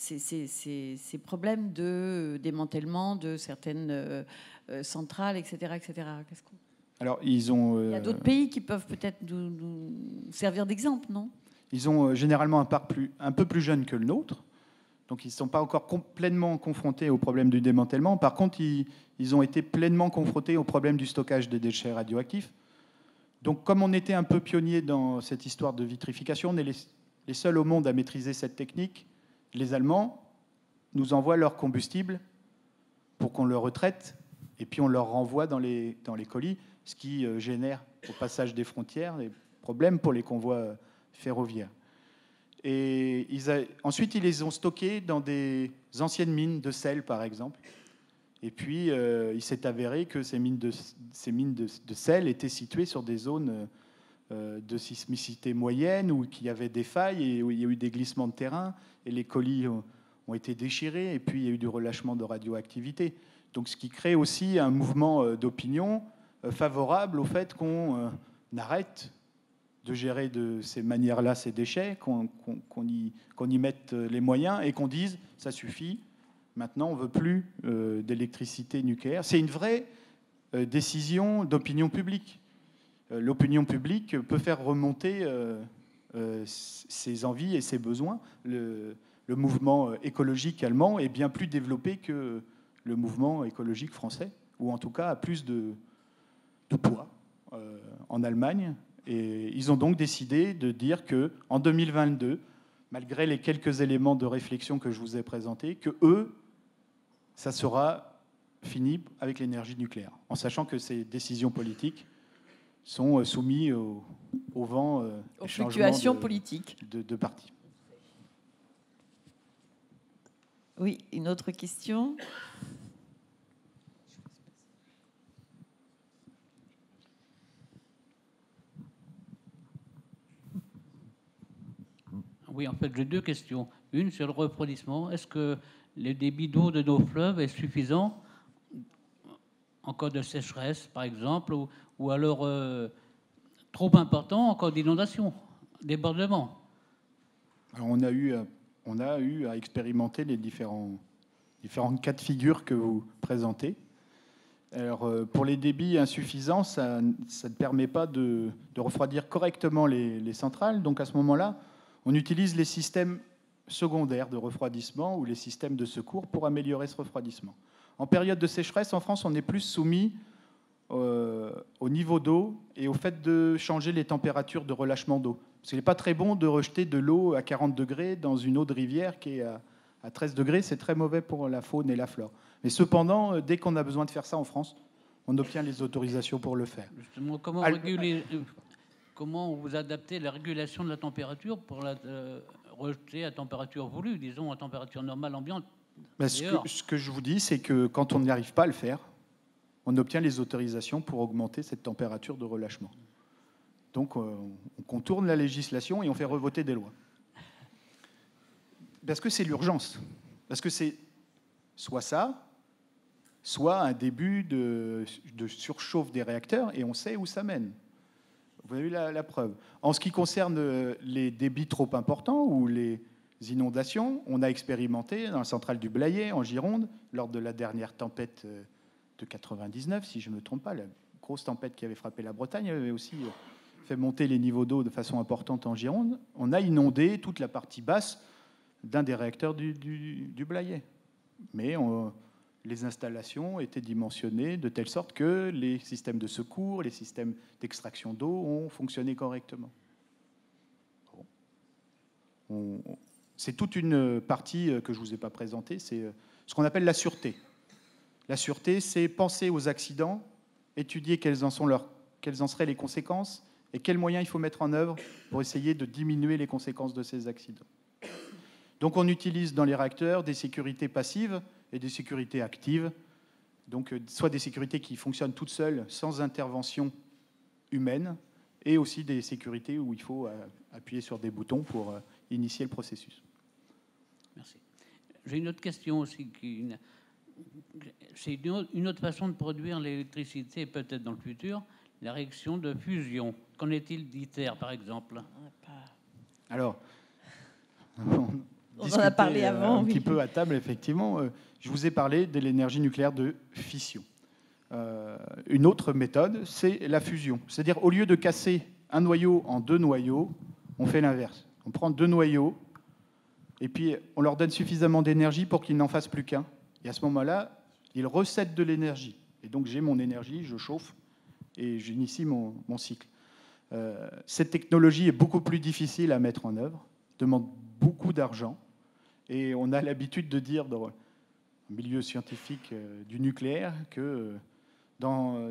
problèmes de démantèlement de certaines centrales, etc. etc. Alors, il y a d'autres pays qui peuvent peut-être nous servir d'exemple, non? Ils ont généralement un parc un peu plus jeune que le nôtre, donc ils ne sont pas encore complètement confrontés au problème du démantèlement. Par contre, ils ont été pleinement confrontés au problème du stockage des déchets radioactifs. Donc, comme on était un peu pionniers dans cette histoire de vitrification, on est les seuls au monde à maîtriser cette technique. Les Allemands nous envoient leur combustible pour qu'on le retraite, et puis on leur renvoie dans les colis, ce qui génère au passage des frontières des problèmes pour les convois ferroviaires. Et ensuite, ils les ont stockés dans des anciennes mines de sel, par exemple. Et puis, il s'est avéré que ces mines de sel étaient situées sur des zones de sismicité moyenne, où il y avait des failles et où il y a eu des glissements de terrain, et les colis ont été déchirés, et puis il y a eu du relâchement de radioactivité. Donc, ce qui crée aussi un mouvement d'opinion favorable au fait qu'on arrête de gérer de ces manières-là ces déchets, qu'on y mette les moyens et qu'on dise ça suffit, maintenant on ne veut plus d'électricité nucléaire. C'est une vraie décision d'opinion publique. L'opinion publique peut faire remonter ses envies et ses besoins. Le mouvement écologique allemand est bien plus développé que le mouvement écologique français, ou en tout cas a plus de poids en Allemagne. Et ils ont donc décidé de dire qu'en 2022, malgré les quelques éléments de réflexion que je vous ai présentés, que eux, ça sera fini avec l'énergie nucléaire, en sachant que ces décisions politiques sont soumises au vent, aux fluctuations politiques de partis. Oui, une autre question? Oui, en fait, j'ai deux questions. Une sur le refroidissement. Est-ce que le débit d'eau de nos fleuves est suffisant en cas de sécheresse, par exemple, ou alors trop important en cas d'inondation, débordement? Alors on a eu à expérimenter les différents cas de figure que vous présentez. Alors, pour les débits insuffisants, ça ne permet pas de refroidir correctement les centrales. Donc à ce moment-là, on utilise les systèmes secondaires de refroidissement ou les systèmes de secours pour améliorer ce refroidissement. En période de sécheresse, en France, on est plus soumis au niveau d'eau et au fait de changer les températures de relâchement d'eau. Parce qu'il n'est pas très bon de rejeter de l'eau à 40 degrés dans une eau de rivière qui est à 13 degrés. C'est très mauvais pour la faune et la flore. Mais cependant, dès qu'on a besoin de faire ça en France, on obtient les autorisations pour le faire. Justement, comment vous adaptez la régulation de la température pour la rejeter à température voulue, disons à température normale ambiante? Ce que je vous dis, c'est que quand on n'y arrive pas à le faire, on obtient les autorisations pour augmenter cette température de relâchement. Donc on contourne la législation et on fait revoter des lois. Parce que c'est l'urgence. Parce que c'est soit ça, soit un début de surchauffe des réacteurs, et on sait où ça mène. Vous avez eu la preuve. En ce qui concerne les débits trop importants ou les inondations, on a expérimenté dans la centrale du Blayais, en Gironde, lors de la dernière tempête de 99, si je ne me trompe pas, la grosse tempête qui avait frappé la Bretagne, avait aussi fait monter les niveaux d'eau de façon importante en Gironde. On a inondé toute la partie basse d'un des réacteurs du Blayais. Mais les installations étaient dimensionnées de telle sorte que les systèmes de secours, les systèmes d'extraction d'eau ont fonctionné correctement. C'est toute une partie que je ne vous ai pas présentée, c'est ce qu'on appelle la sûreté. La sûreté, c'est penser aux accidents, étudier quelles en seraient les conséquences, et quels moyens il faut mettre en œuvre pour essayer de diminuer les conséquences de ces accidents. Donc on utilise dans les réacteurs des sécurités passives et des sécurités actives, donc soit des sécurités qui fonctionnent toutes seules sans intervention humaine, et aussi des sécurités où il faut appuyer sur des boutons pour initier le processus. Merci. J'ai une autre question aussi. C'est une autre façon de produire l'électricité, peut-être dans le futur, la réaction de fusion. Qu'en est-il d'ITER, par exemple? Alors, on en a parlé avant. Un petit peu à table, effectivement. Je vous ai parlé de l'énergie nucléaire de fission. Une autre méthode, c'est la fusion. C'est-à-dire, au lieu de casser un noyau en 2 noyaux, on fait l'inverse. On prend 2 noyaux, et puis on leur donne suffisamment d'énergie pour qu'ils n'en fassent plus qu'un. Et à ce moment-là, ils recèdent de l'énergie. Et donc, j'ai mon énergie, je chauffe, et j'initie mon cycle. Cette technologie est beaucoup plus difficile à mettre en œuvre, demande beaucoup d'argent, et on a l'habitude de dire dans le milieu scientifique du nucléaire que dans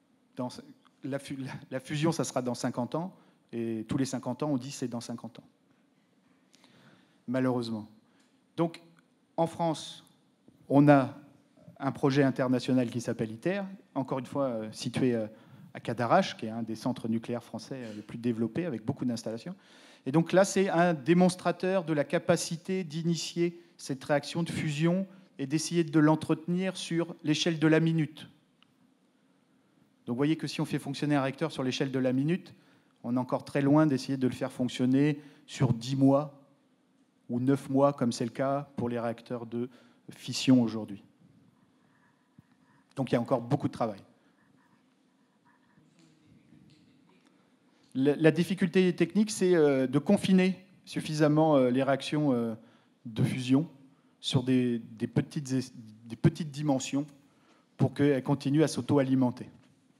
la fusion, ça sera dans 50 ans, et tous les 50 ans, on dit c'est dans 50 ans. Malheureusement. Donc, en France, on a un projet international qui s'appelle ITER, encore une fois situé à Cadarache, qui est un des centres nucléaires français les plus développés, avec beaucoup d'installations. Et donc là, c'est un démonstrateur de la capacité d'initier cette réaction de fusion et d'essayer de l'entretenir sur l'échelle de la minute. Donc vous voyez que si on fait fonctionner un réacteur sur l'échelle de la minute, on est encore très loin d'essayer de le faire fonctionner sur 10 mois ou 9 mois, comme c'est le cas pour les réacteurs de fission aujourd'hui. Donc il y a encore beaucoup de travail. La difficulté technique, c'est de confiner suffisamment les réactions de fusion sur des petites dimensions pour qu'elles continuent à s'auto-alimenter.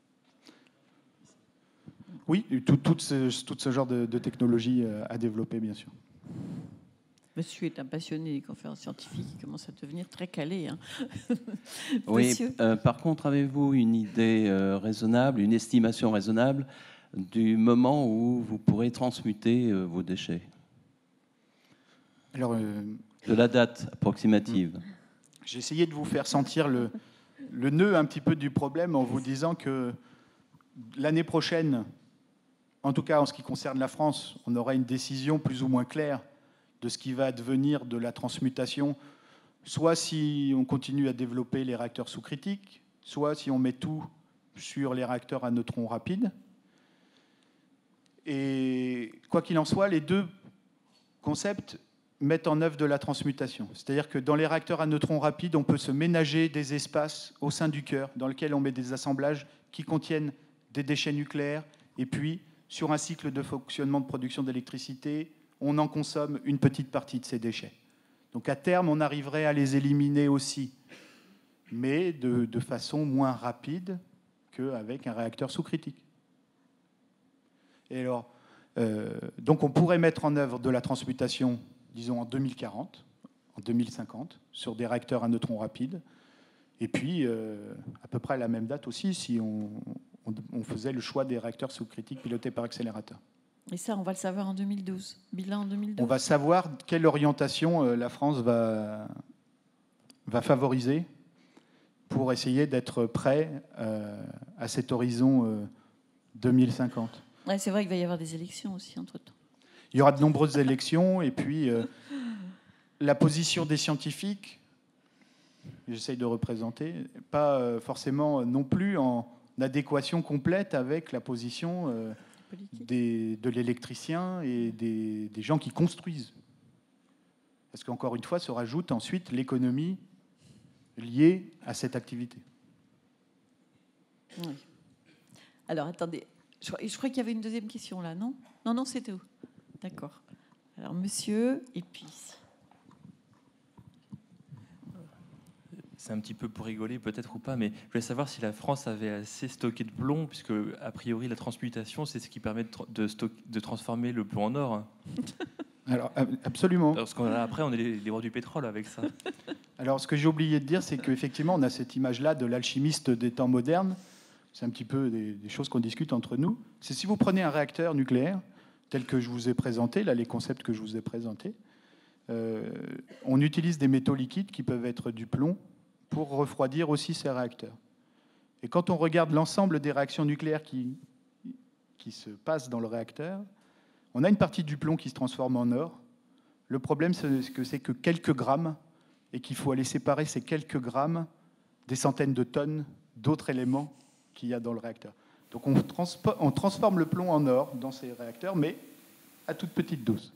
Oui, tout ce genre de technologie à développer, bien sûr. Monsieur est un passionné des conférences scientifiques, il commence à devenir très calé. Hein. Oui, par contre, avez-vous une idée raisonnable, une estimation raisonnable du moment où vous pourrez transmuter vos déchets? Alors, de la date approximative. J'ai essayé de vous faire sentir le nœud un petit peu du problème en vous disant que l'année prochaine, en tout cas en ce qui concerne la France, on aura une décision plus ou moins claire de ce qui va advenir de la transmutation, soit si on continue à développer les réacteurs sous-critiques, soit si on met tout sur les réacteurs à neutrons rapides. Et quoi qu'il en soit, les deux concepts mettent en œuvre de la transmutation. C'est-à-dire que dans les réacteurs à neutrons rapides, on peut se ménager des espaces au sein du cœur dans lesquels on met des assemblages qui contiennent des déchets nucléaires, et puis sur un cycle de fonctionnement de production d'électricité, on en consomme une petite partie de ces déchets. Donc à terme, on arriverait à les éliminer aussi, mais de façon moins rapide qu'avec un réacteur sous-critique. Et alors, donc on pourrait mettre en œuvre de la transmutation, disons en 2040, en 2050, sur des réacteurs à neutrons rapides, et puis à peu près à la même date aussi, si on faisait le choix des réacteurs sous-critiques pilotés par accélérateur. Et ça, on va le savoir en 2012. Bilan en 2012. On va savoir quelle orientation la France va favoriser pour essayer d'être prêt à cet horizon 2050. Ouais, c'est vrai qu'il va y avoir des élections aussi entre-temps. Il y aura de nombreuses élections, et puis la position des scientifiques, j'essaye de représenter, pas forcément non plus en adéquation complète avec la position de l'électricien et des gens qui construisent. Parce qu'encore une fois, se rajoute ensuite l'économie liée à cette activité. Oui. Alors, attendez. Je crois qu'il y avait une deuxième question là, non? Non, c'était où? D'accord. Alors, monsieur, et puis... C'est un petit peu pour rigoler, peut-être ou pas, mais je voulais savoir si la France avait assez stocké de plomb, puisque, a priori, la transmutation, c'est ce qui permet de transformer le plomb en or. Hein. Alors, absolument. Parce qu'après, on est les rois du pétrole avec ça. Alors, ce que j'ai oublié de dire, c'est qu'effectivement, on a cette image-là de l'alchimiste des temps modernes. c'est un petit peu des choses qu'on discute entre nous, c'est si vous prenez un réacteur nucléaire, tel que je vous ai présenté, là, les concepts que je vous ai présentés, on utilise des métaux liquides qui peuvent être du plomb pour refroidir aussi ces réacteurs. Et quand on regarde l'ensemble des réactions nucléaires qui se passent dans le réacteur, on a une partie du plomb qui se transforme en or. Le problème, c'est que quelques grammes, et qu'il faut aller séparer ces quelques grammes des centaines de tonnes d'autres éléments qu'il y a dans le réacteur. Donc on transforme le plomb en or dans ces réacteurs, mais à toute petite dose.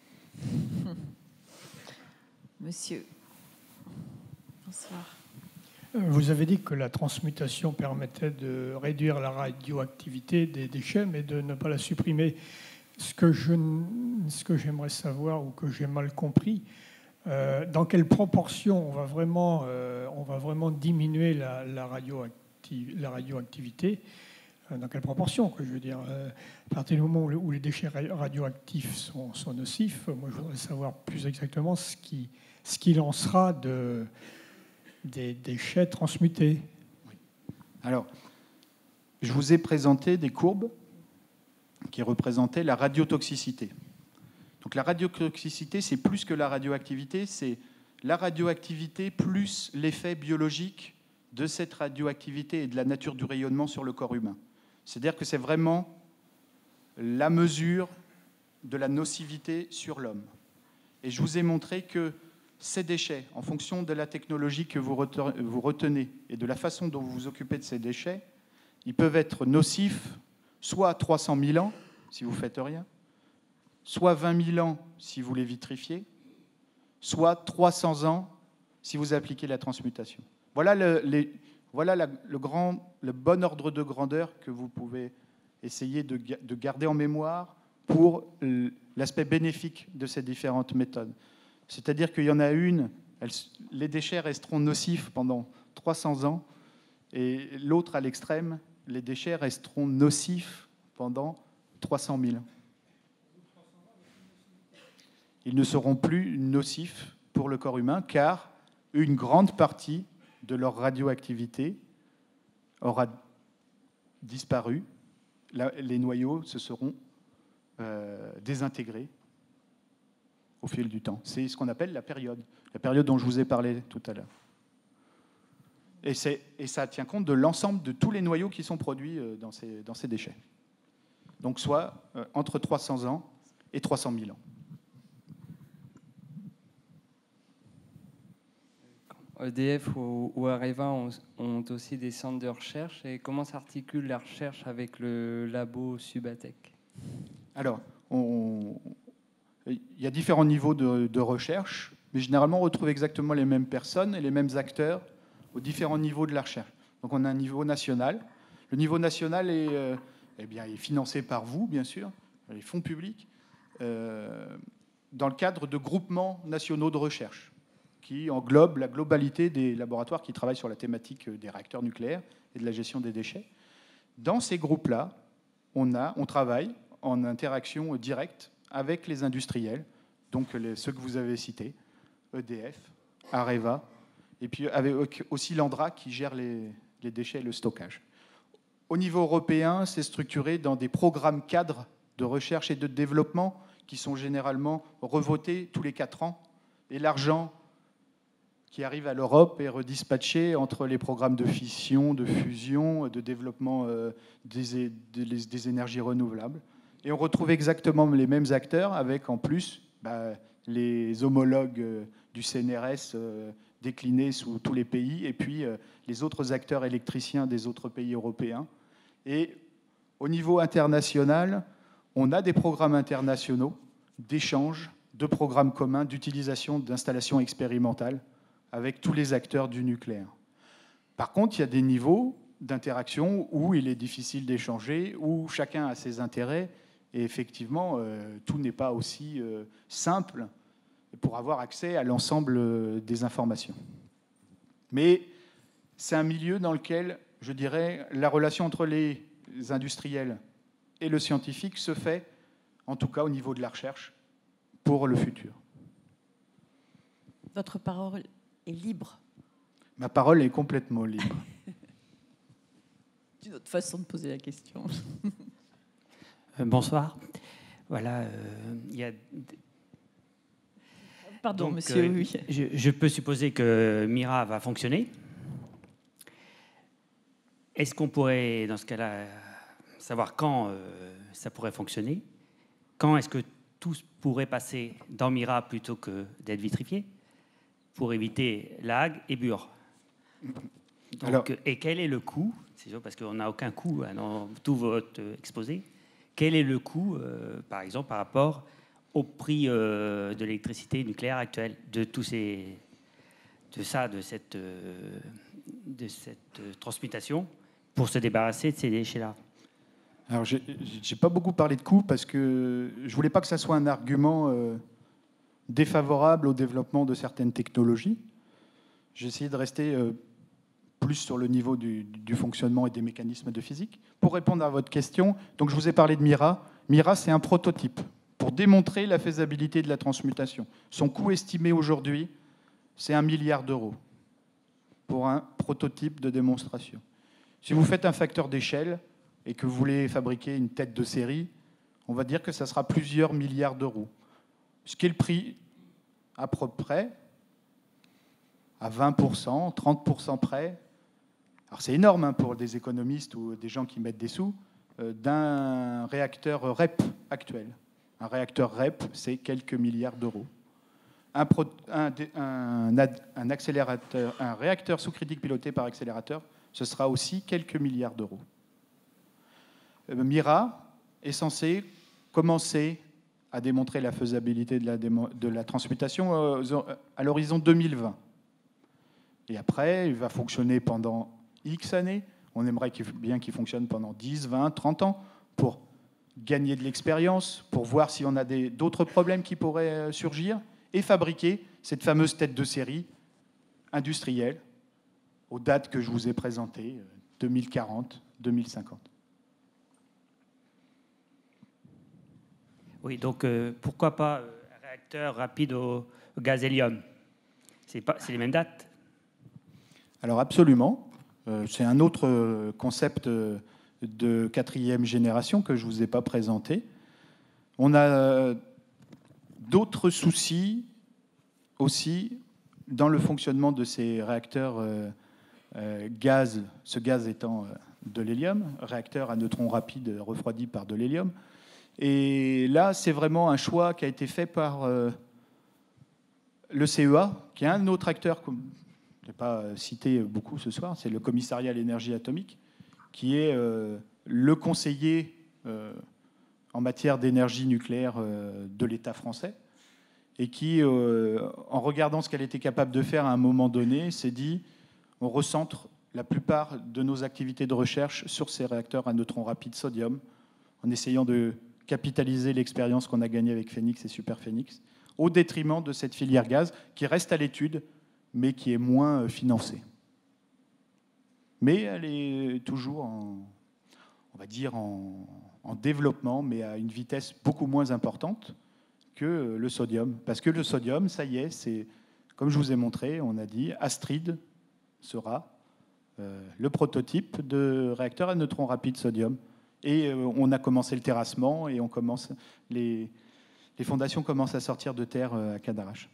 Monsieur, bonsoir. Vous avez dit que la transmutation permettait de réduire la radioactivité des déchets, mais de ne pas la supprimer. Ce que j'aimerais savoir, ou que j'ai mal compris, dans quelle proportion on va vraiment diminuer la radioactivité, dans quelle proportion, que je veux dire, à partir du moment où les déchets radioactifs sont nocifs, moi je voudrais savoir plus exactement ce qu'il en sera des déchets transmutés. Oui. Alors, je vous ai présenté des courbes qui représentaient la radiotoxicité. Donc la radiotoxicité, c'est plus que la radioactivité, c'est la radioactivité plus l'effet biologique de cette radioactivité et de la nature du rayonnement sur le corps humain. C'est-à-dire que c'est vraiment la mesure de la nocivité sur l'homme. Et je vous ai montré que ces déchets, en fonction de la technologie que vous retenez et de la façon dont vous vous occupez de ces déchets, ils peuvent être nocifs soit à 300 000 ans, si vous ne faites rien, soit 20 000 ans, si vous les vitrifiez, soit 300 ans, si vous appliquez la transmutation. Voilà le bon ordre de grandeur que vous pouvez essayer de garder en mémoire pour l'aspect bénéfique de ces différentes méthodes. C'est-à-dire qu'il y en a une, les déchets resteront nocifs pendant 300 ans, et l'autre à l'extrême, les déchets resteront nocifs pendant 300 000 ans. Ils ne seront plus nocifs pour le corps humain, car une grande partie de leur radioactivité aura disparu. Les noyaux se seront désintégrés au fil du temps. C'est ce qu'on appelle la période dont je vous ai parlé tout à l'heure. Et ça tient compte de l'ensemble de tous les noyaux qui sont produits dans ces déchets. Donc soit entre 300 ans et 300 000 ans. EDF ou Areva ont aussi des centres de recherche. Et comment s'articule la recherche avec le labo Subatec? Alors, il y a différents niveaux de recherche, mais généralement, on retrouve exactement les mêmes personnes et les mêmes acteurs aux différents niveaux de la recherche. Donc, on a un niveau national. Le niveau national est financé par vous, bien sûr, les fonds publics, dans le cadre de groupements nationaux de recherche qui englobent la globalité des laboratoires qui travaillent sur la thématique des réacteurs nucléaires et de la gestion des déchets. Dans ces groupes-là, on travaille en interaction directe avec les industriels, donc ceux que vous avez cités, EDF, Areva, et puis avec aussi l'ANDRA qui gère les déchets et le stockage. Au niveau européen, c'est structuré dans des programmes cadres de recherche et de développement qui sont généralement revotés tous les 4 ans, et l'argent qui arrive à l'Europe est redispatché entre les programmes de fission, de fusion, de développement des énergies renouvelables. Et on retrouve exactement les mêmes acteurs avec en plus les homologues du CNRS déclinés sous tous les pays et puis les autres acteurs électriciens des autres pays européens. Et au niveau international, on a des programmes internationaux d'échange, de programmes communs, d'utilisation d'installations expérimentales avec tous les acteurs du nucléaire. Par contre, il y a des niveaux d'interaction où il est difficile d'échanger, où chacun a ses intérêts. Et effectivement, tout n'est pas aussi simple pour avoir accès à l'ensemble des informations. Mais c'est un milieu dans lequel, je dirais, la relation entre les industriels et le scientifique se fait, en tout cas au niveau de la recherche, pour le futur. Votre parole est libre. Ma parole est complètement libre. une autre façon de poser la question. Bonsoir. Voilà, il y a... Pardon, donc, monsieur, oui. Je peux supposer que Mira va fonctionner. Est-ce qu'on pourrait, dans ce cas-là, savoir quand ça pourrait fonctionner? Quand est-ce que tout pourrait passer dans Mira plutôt que d'être vitrifié pour éviter lag et bure? Donc, et quel est le coût? C'est sûr, parce qu'on n'a aucun coût dans tout votre exposé. Quel est le coût, par exemple, par rapport au prix de l'électricité nucléaire actuelle, de cette transmutation pour se débarrasser de ces déchets-là? Alors, j'ai pas beaucoup parlé de coût parce que je voulais pas que ça soit un argument défavorable au développement de certaines technologies. J'ai essayé de rester plus sur le niveau du fonctionnement et des mécanismes de physique. Pour répondre à votre question, donc je vous ai parlé de Mira. Mira, c'est un prototype pour démontrer la faisabilité de la transmutation. Son coût estimé aujourd'hui, c'est 1 milliard d'euros pour un prototype de démonstration. Si vous faites un facteur d'échelle et que vous voulez fabriquer une tête de série, on va dire que ça sera plusieurs milliards d'euros. Ce qui est le prix à peu près, à 20%, 30% près. Alors c'est énorme pour des économistes ou des gens qui mettent des sous, d'un réacteur REP actuel. Un réacteur REP, c'est quelques milliards d'euros. Un accélérateur, un réacteur sous-critique piloté par accélérateur, ce sera aussi quelques milliards d'euros. Mira est censé commencer à démontrer la faisabilité de la transmutation à l'horizon 2020. Et après, il va fonctionner pendant X années. On aimerait bien qu'il fonctionne pendant 10, 20, 30 ans pour gagner de l'expérience, pour voir si on a d'autres problèmes qui pourraient surgir et fabriquer cette fameuse tête de série industrielle aux dates que je vous ai présentées, 2040, 2050. Oui, donc pourquoi pas un réacteur rapide au gaz hélium? C'est les mêmes dates? Alors absolument. C'est un autre concept de 4e génération que je ne vous ai pas présenté. On a d'autres soucis aussi dans le fonctionnement de ces réacteurs gaz, ce gaz étant de l'hélium, réacteur à neutrons rapides refroidi par de l'hélium. Et là, c'est vraiment un choix qui a été fait par le CEA, qui est un autre acteur, je ne vais pas citer beaucoup ce soir, c'est le Commissariat à l'énergie atomique, qui est le conseiller en matière d'énergie nucléaire de l'État français, et qui, en regardant ce qu'elle était capable de faire à un moment donné, s'est dit on recentre la plupart de nos activités de recherche sur ces réacteurs à neutrons rapides sodium, en essayant de capitaliser l'expérience qu'on a gagnée avec Phénix et Superphénix, au détriment de cette filière gaz qui reste à l'étude, mais qui est moins financée. Mais elle est toujours on va dire en développement, mais à une vitesse beaucoup moins importante que le sodium. Parce que le sodium, ça y est, c'est, comme je vous ai montré, on a dit, Astrid sera le prototype de réacteur à neutrons rapides sodium. Et on a commencé le terrassement et les fondations commencent à sortir de terre à Cadarache.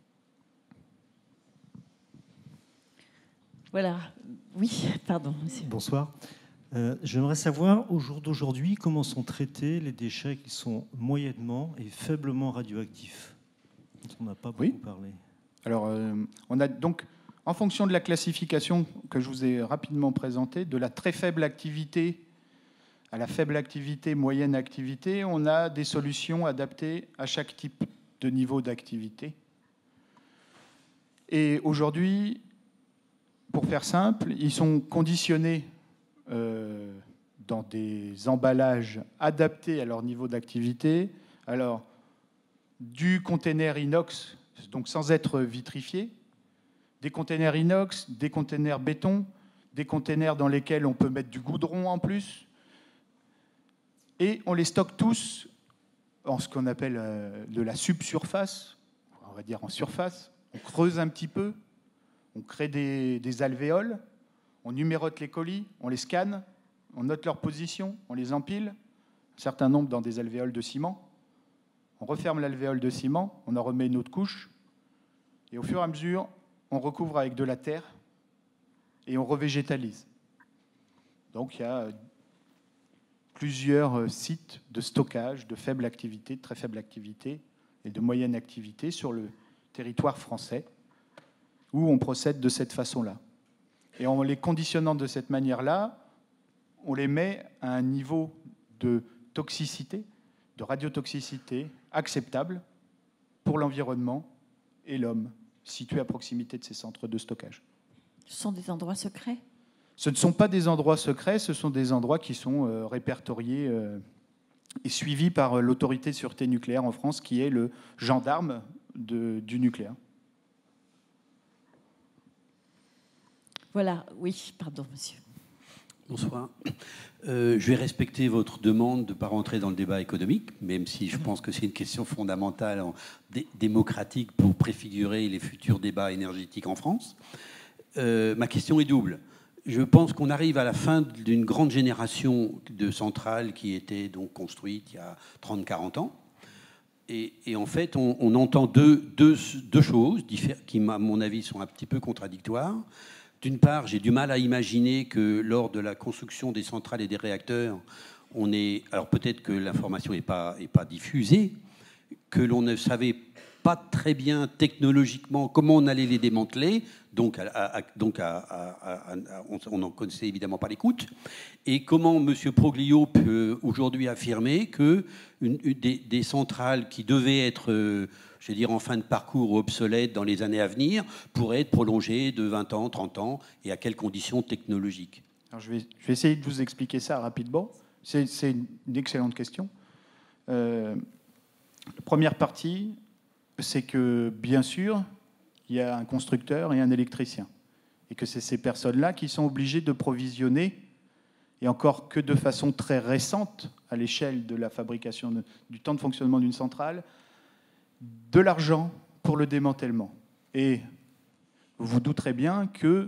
Voilà. Oui, pardon, monsieur. Bonsoir. J'aimerais savoir, au jour d'aujourd'hui, comment sont traités les déchets qui sont moyennement et faiblement radioactifs, dont on n'a pas beaucoup parlé. Alors, on a donc, en fonction de la classification que je vous ai rapidement présentée, de la très faible activité à la faible activité, moyenne activité, on a des solutions adaptées à chaque type de niveau d'activité. Et aujourd'hui, pour faire simple, ils sont conditionnés dans des emballages adaptés à leur niveau d'activité. Alors, du container inox, donc sans être vitrifié, des containers inox, des containers béton, des containers dans lesquels on peut mettre du goudron en plus. Et on les stocke tous en ce qu'on appelle de la subsurface, on va dire en surface. On creuse un petit peu, on crée des alvéoles, on numérote les colis, on les scanne, on note leur position, on les empile, un certain nombre dans des alvéoles de ciment. On referme l'alvéole de ciment, on en remet une autre couche, et au fur et à mesure, on recouvre avec de la terre et on revégétalise. Donc il y a plusieurs sites de stockage de faible activité, de très faible activité et de moyenne activité sur le territoire français où on procède de cette façon-là. Et en les conditionnant de cette manière-là, on les met à un niveau de toxicité, de radiotoxicité acceptable pour l'environnement et l'homme, situés à proximité de ces centres de stockage. Ce sont des endroits secrets? Ce ne sont pas des endroits secrets, ce sont des endroits qui sont répertoriés et suivis par l'autorité de sûreté nucléaire en France, qui est le gendarme du nucléaire. Voilà, oui, pardon, monsieur. Bonsoir. Je vais respecter votre demande de ne pas rentrer dans le débat économique, même si je pense que c'est une question fondamentale, démocratique, pour préfigurer les futurs débats énergétiques en France. Ma question est double. Je pense qu'on arrive à la fin d'une grande génération de centrales qui étaient donc construites il y a 30-40 ans. Et en fait, on entend deux choses qui, à mon avis, sont un petit peu contradictoires. D'une part, j'ai du mal à imaginer que lors de la construction des centrales et des réacteurs, alors peut-être que l'information n'est pas diffusée, que l'on ne savait pas très bien technologiquement comment on allait les démanteler, donc on n'en connaissait évidemment pas les coûts, et comment M. Proglio peut aujourd'hui affirmer que des centrales qui devaient être, je vais dire, en fin de parcours ou obsolètes dans les années à venir, pourraient être prolongées de 20 ans, 30 ans, et à quelles conditions technologiques? Alors je vais essayer de vous expliquer ça rapidement. C'est une excellente question. La première partie, c'est que, bien sûr, il y a un constructeur et un électricien. Et que c'est ces personnes-là qui sont obligées de provisionner, et encore que de façon très récente, à l'échelle de la fabrication, du temps de fonctionnement d'une centrale, de l'argent pour le démantèlement. Et vous vous douterez bien que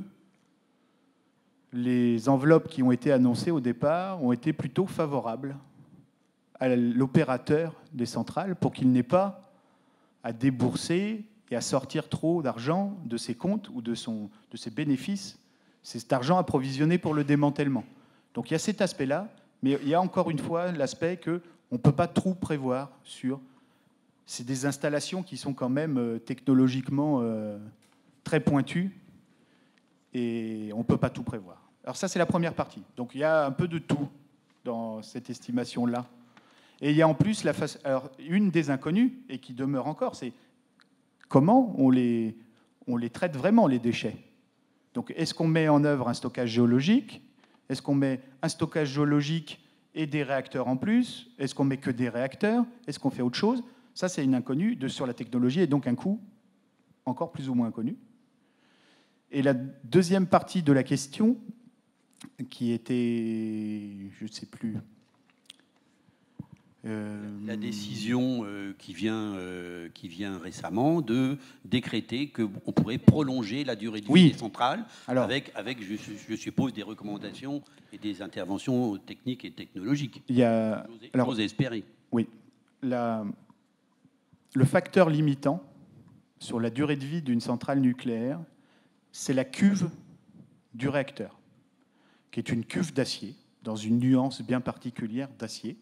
les enveloppes qui ont été annoncées au départ ont été plutôt favorables à l'opérateur des centrales pour qu'il n'ait pas à débourser et à sortir trop d'argent de ses comptes ou de ses bénéfices. C'est cet argent approvisionné pour le démantèlement. Donc il y a cet aspect-là, mais il y a encore une fois l'aspect qu'on ne peut pas trop prévoir sur... C'est des installations qui sont quand même technologiquement très pointues et on ne peut pas tout prévoir. Alors ça, c'est la première partie. Donc il y a un peu de tout dans cette estimation-là. Et il y a en plus alors, une des inconnues, et qui demeure encore, c'est comment on les traite vraiment, les déchets. Donc est-ce qu'on met en œuvre un stockage géologique? Est-ce qu'on met un stockage géologique et des réacteurs en plus? Est-ce qu'on met que des réacteurs? Est-ce qu'on fait autre chose? Ça, c'est une inconnue sur la technologie et donc un coût encore plus ou moins inconnu. Et la deuxième partie de la question, qui était, je ne sais plus... La décision qui vient récemment de décréter qu'on pourrait prolonger la durée de vie des centrales avec je suppose, des recommandations et des interventions techniques et technologiques. J'ose espérer. Oui. Le facteur limitant sur la durée de vie d'une centrale nucléaire, c'est la cuve du réacteur, qui est une cuve d'acier, dans une nuance bien particulière d'acier.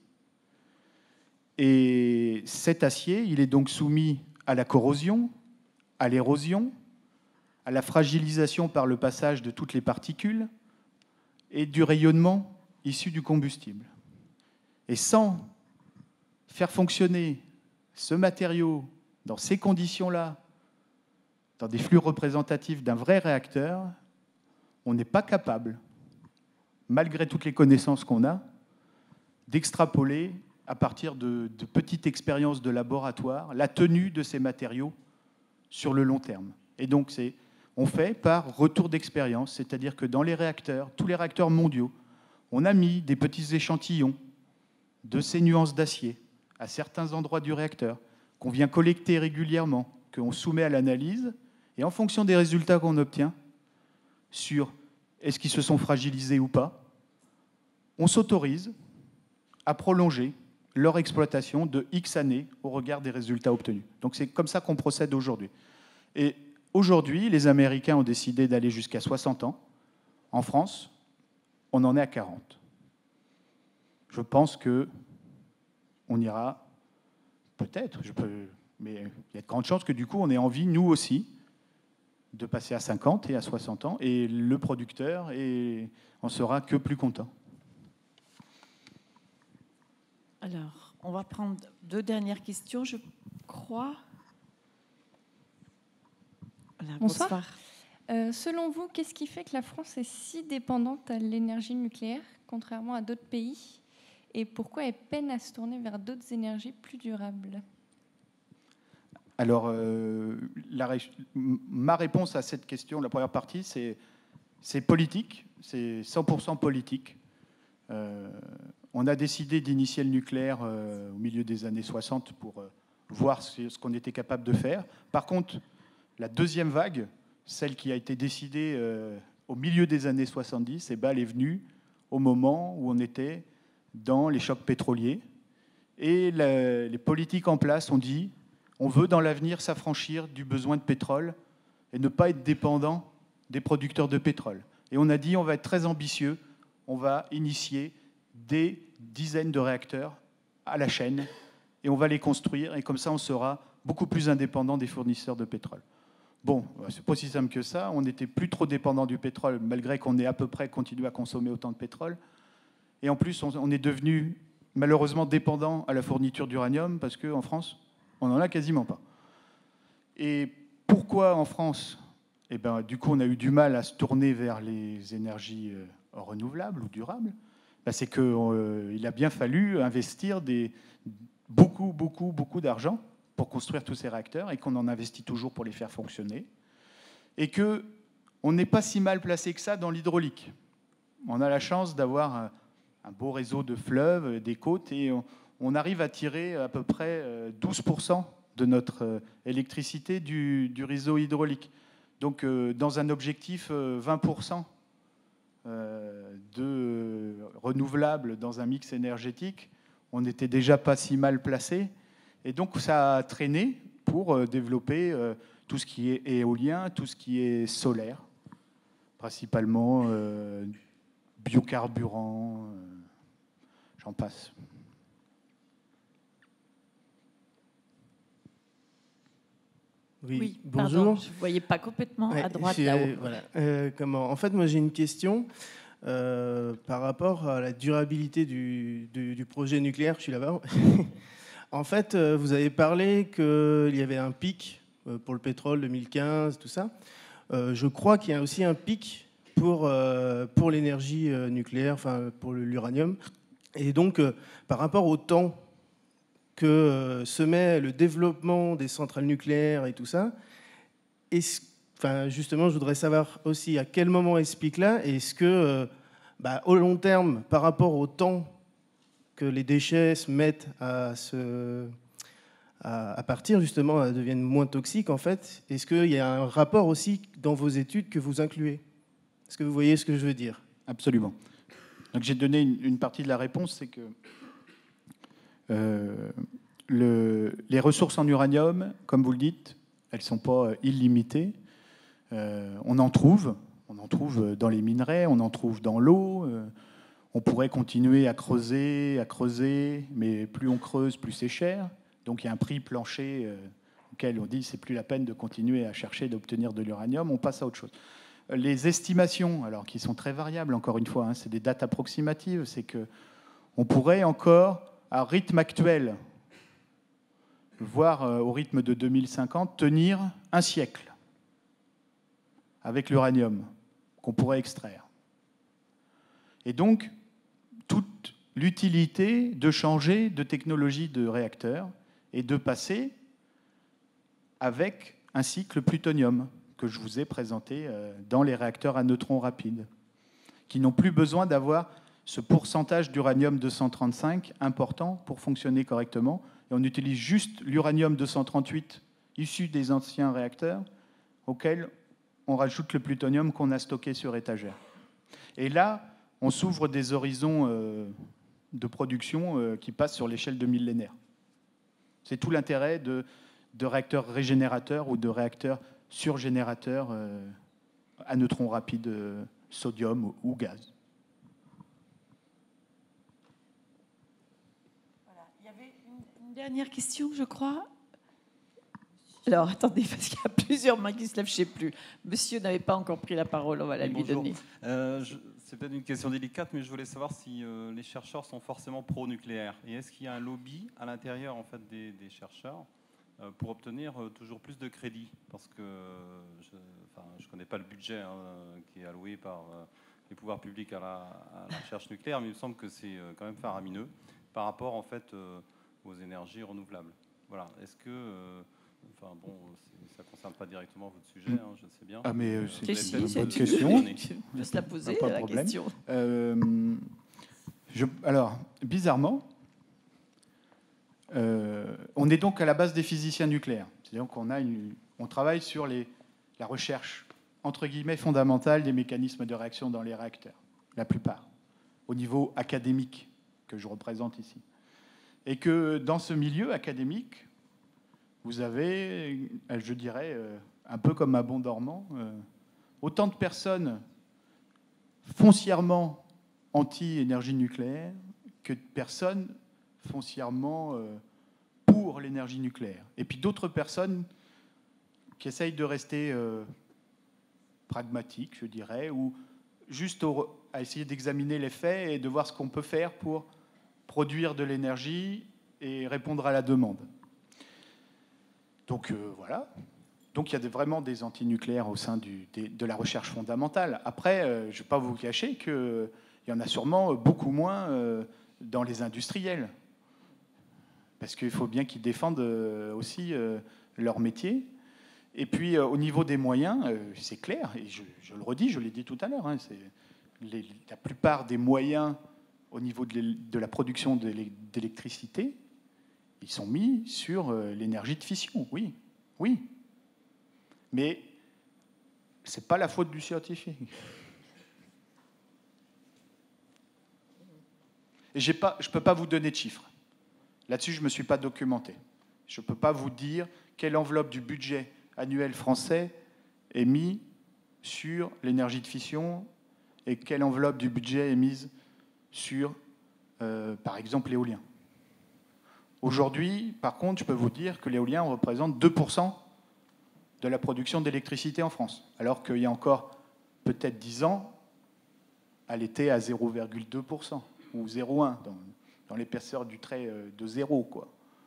Et cet acier, il est donc soumis à la corrosion, à l'érosion, à la fragilisation par le passage de toutes les particules et du rayonnement issu du combustible. Et sans faire fonctionner ce matériau dans ces conditions-là, dans des flux représentatifs d'un vrai réacteur, on n'est pas capable, malgré toutes les connaissances qu'on a, d'extrapoler à partir de petites expériences de laboratoire, la tenue de ces matériaux sur le long terme. Et donc, on fait par retour d'expérience, c'est-à-dire que dans les réacteurs, tous les réacteurs mondiaux, on a mis des petits échantillons de ces nuances d'acier à certains endroits du réacteur, qu'on vient collecter régulièrement, qu'on soumet à l'analyse, et en fonction des résultats qu'on obtient, sur est-ce qu'ils se sont fragilisés ou pas, on s'autorise à prolonger leur exploitation de X années au regard des résultats obtenus. Donc c'est comme ça qu'on procède aujourd'hui. Et aujourd'hui, les Américains ont décidé d'aller jusqu'à 60 ans. En France, on en est à 40. Je pense qu'on ira, peut-être, mais il y a de grandes chances que du coup, on ait envie, nous aussi, de passer à 50 et à 60 ans, et le producteur en sera que plus content. Alors, on va prendre 2 dernières questions, je crois. Voilà, bonsoir. Selon vous, qu'est-ce qui fait que la France est si dépendante à l'énergie nucléaire, contrairement à d'autres pays, et pourquoi elle peine à se tourner vers d'autres énergies plus durables? Alors, ma réponse à cette question, la première partie, c'est politique, c'est 100% politique. On a décidé d'initier le nucléaire au milieu des années 60 pour voir ce qu'on était capable de faire. Par contre, la deuxième vague, celle qui a été décidée au milieu des années 70, elle est venue au moment où on était dans les chocs pétroliers. Et les politiques en place ont dit on veut dans l'avenir s'affranchir du besoin de pétrole et ne pas être dépendant des producteurs de pétrole. Et on a dit on va être très ambitieux, on va initier des dizaines de réacteurs à la chaîne et on va les construire et comme ça on sera beaucoup plus indépendant des fournisseurs de pétrole. Bon, c'est pas si simple que ça, on n'était plus trop dépendant du pétrole malgré qu'on ait à peu près continué à consommer autant de pétrole. Et en plus on est devenu malheureusement dépendant à la fourniture d'uranium parce qu'en France on n'en a quasiment pas. Et pourquoi en France ? Eh ben, du coup on a eu du mal à se tourner vers les énergies renouvelables ou durables. C'est qu'il a bien fallu investir beaucoup d'argent pour construire tous ces réacteurs et qu'on en investit toujours pour les faire fonctionner. Et qu'on n'est pas si mal placé que ça dans l'hydraulique. On a la chance d'avoir un beau réseau de fleuves, des côtes, et on arrive à tirer à peu près 12% de notre électricité du réseau hydraulique. Donc dans un objectif 20%, de renouvelables dans un mix énergétique, on n'était déjà pas si mal placé. Et donc ça a traîné pour développer tout ce qui est éolien, tout ce qui est solaire, principalement biocarburants, j'en passe. Oui, bonjour. Pardon, je ne voyais pas complètement à droite là-haut. Voilà. En fait, moi j'ai une question par rapport à la durabilité du projet nucléaire. Je suis là-bas. En fait, vous avez parlé qu'il y avait un pic pour le pétrole 2015, tout ça. Je crois qu'il y a aussi un pic pour l'énergie nucléaire, enfin pour l'uranium. Et donc, par rapport au temps que se met le développement des centrales nucléaires et tout ça, justement, je voudrais savoir aussi à quel moment elle se pique là, et est-ce que, au long terme, par rapport au temps que les déchets se mettent à partir, justement, deviennent moins toxiques, en fait, est-ce qu'il y a un rapport aussi dans vos études que vous incluez ? Est-ce que vous voyez ce que je veux dire ? Absolument. Donc j'ai donné une partie de la réponse, c'est que les ressources en uranium, comme vous le dites, elles ne sont pas illimitées. On en trouve dans les minerais, on en trouve dans l'eau. On pourrait continuer à creuser, mais plus on creuse, plus c'est cher. Donc il y a un prix plancher auquel on dit c'est plus la peine de continuer à chercher d'obtenir de l'uranium, on passe à autre chose. Les estimations, alors qui sont très variables, encore une fois, c'est des dates approximatives, c'est qu'on pourrait encore, à rythme actuel, voire au rythme de 2050, tenir un siècle avec l'uranium qu'on pourrait extraire. Et donc, toute l'utilité de changer de technologie de réacteur et de passer avec un cycle plutonium que je vous ai présenté dans les réacteurs à neutrons rapides, qui n'ont plus besoin d'avoir ce pourcentage d'uranium-235 important pour fonctionner correctement. Et on utilise juste l'uranium-238 issu des anciens réacteurs auquel on rajoute le plutonium qu'on a stocké sur étagère. Et là, on s'ouvre des horizons de production qui passent sur l'échelle de millénaires. C'est tout l'intérêt de réacteurs régénérateurs ou de réacteurs surgénérateurs à neutrons rapides, sodium ou gaz. Voilà. Il y avait une dernière question, je crois. Alors, attendez, parce qu'il y a plusieurs mains qui se lèvent, je ne sais plus. Monsieur n'avait pas encore pris la parole, on va la lui donner. C'est peut-être une question délicate, mais je voulais savoir si les chercheurs sont forcément pro-nucléaire. Et est-ce qu'il y a un lobby à l'intérieur en fait, des chercheurs pour obtenir toujours plus de crédits? Parce que je ne connais pas le budget qui est alloué par les pouvoirs publics à la recherche nucléaire, mais il me semble que c'est quand même faramineux par rapport en fait, aux énergies renouvelables. Voilà. Est-ce que... Enfin bon, ça ne concerne pas directement votre sujet, je sais bien. Ah mais c'est une bonne question. Je vais se la poser, pas de la problème. question. Alors, bizarrement, on est donc à la base des physiciens nucléaires. C'est-à-dire qu'on travaille sur la recherche, entre guillemets, fondamentale des mécanismes de réaction dans les réacteurs, la plupart, au niveau académique que je représente ici. Et que dans ce milieu académique, vous avez, je dirais, un peu comme un bon dormant, autant de personnes foncièrement anti-énergie nucléaire que de personnes foncièrement pour l'énergie nucléaire. Et puis d'autres personnes qui essayent de rester pragmatiques, je dirais, ou juste à essayer d'examiner les faits et de voir ce qu'on peut faire pour produire de l'énergie et répondre à la demande. Donc voilà. Donc il y a vraiment des antinucléaires au sein de la recherche fondamentale. Après, je ne vais pas vous cacher qu'il y en a sûrement beaucoup moins dans les industriels. Parce qu'il faut bien qu'ils défendent aussi leur métier. Et puis au niveau des moyens, c'est clair, et je le redis, je l'ai dit tout à l'heure, la plupart des moyens au niveau de la production d'électricité, ils sont mis sur l'énergie de fission, oui. Mais ce n'est pas la faute du scientifique. Et je ne peux pas vous donner de chiffres. Là-dessus, je ne me suis pas documenté. Je ne peux pas vous dire quelle enveloppe du budget annuel français est mise sur l'énergie de fission et quelle enveloppe du budget est mise sur, par exemple, l'éolien. Aujourd'hui, par contre, je peux vous dire que l'éolien représente 2% de la production d'électricité en France, alors qu'il y a encore peut-être 10 ans, elle était à 0,2% ou 0,1% dans l'épaisseur du trait de zéro, quoi.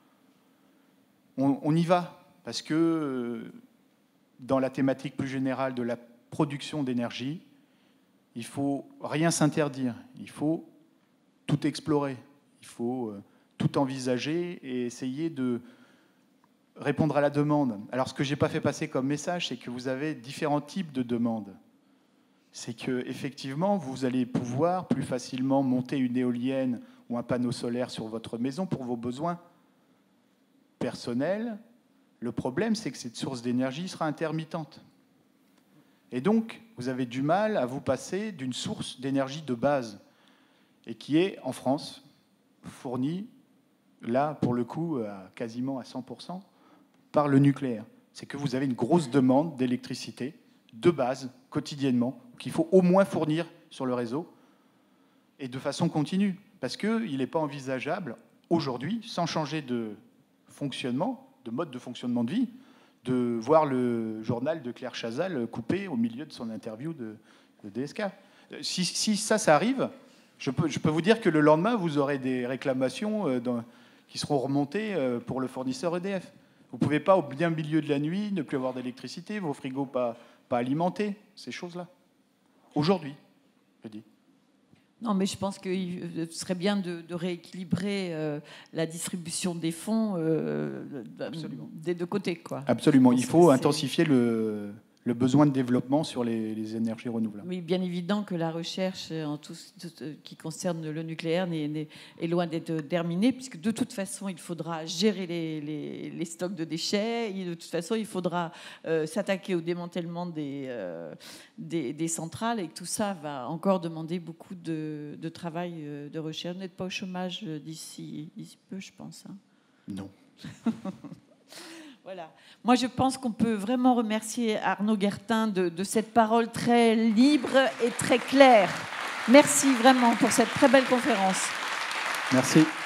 On y va, parce que dans la thématique plus générale de la production d'énergie, il ne faut rien s'interdire, il faut tout explorer, il faut tout envisager et essayer de répondre à la demande. Alors, ce que je n'ai pas fait passer comme message, c'est que vous avez différents types de demandes. C'est qu'effectivement, vous allez pouvoir plus facilement monter une éolienne ou un panneau solaire sur votre maison pour vos besoins personnels. Le problème, c'est que cette source d'énergie sera intermittente. Et donc, vous avez du mal à vous passer d'une source d'énergie de base et qui est, en France, fournie, là, pour le coup, quasiment à 100%, par le nucléaire. C'est que vous avez une grosse demande d'électricité de base, quotidiennement, qu'il faut au moins fournir sur le réseau, et de façon continue. Parce qu'il n'est pas envisageable, aujourd'hui, sans changer de fonctionnement, de mode de fonctionnement de vie, de voir le journal de Claire Chazal coupé au milieu de son interview de DSK. Si ça arrive, je peux vous dire que le lendemain, vous aurez des réclamations qui seront remontées pour le fournisseur EDF. Vous ne pouvez pas, au bien milieu de la nuit, ne plus avoir d'électricité, vos frigos pas alimentés, ces choses-là. Aujourd'hui, je dis. Non, mais je pense qu'il serait bien de rééquilibrer la distribution des fonds des deux côtés, quoi. Absolument. Il faut intensifier le le besoin de développement sur les énergies renouvelables. Oui, bien évident que la recherche en tout qui concerne le nucléaire est loin d'être terminée, puisque de toute façon, il faudra gérer les stocks de déchets, et de toute façon, il faudra s'attaquer au démantèlement des centrales, et que tout ça va encore demander beaucoup de travail de recherche. Vous n'êtes pas au chômage d'ici peu, je pense. Hein. Non. Voilà. Moi, je pense qu'on peut vraiment remercier Arnaud Guertin de cette parole très libre et très claire. Merci vraiment pour cette très belle conférence. Merci.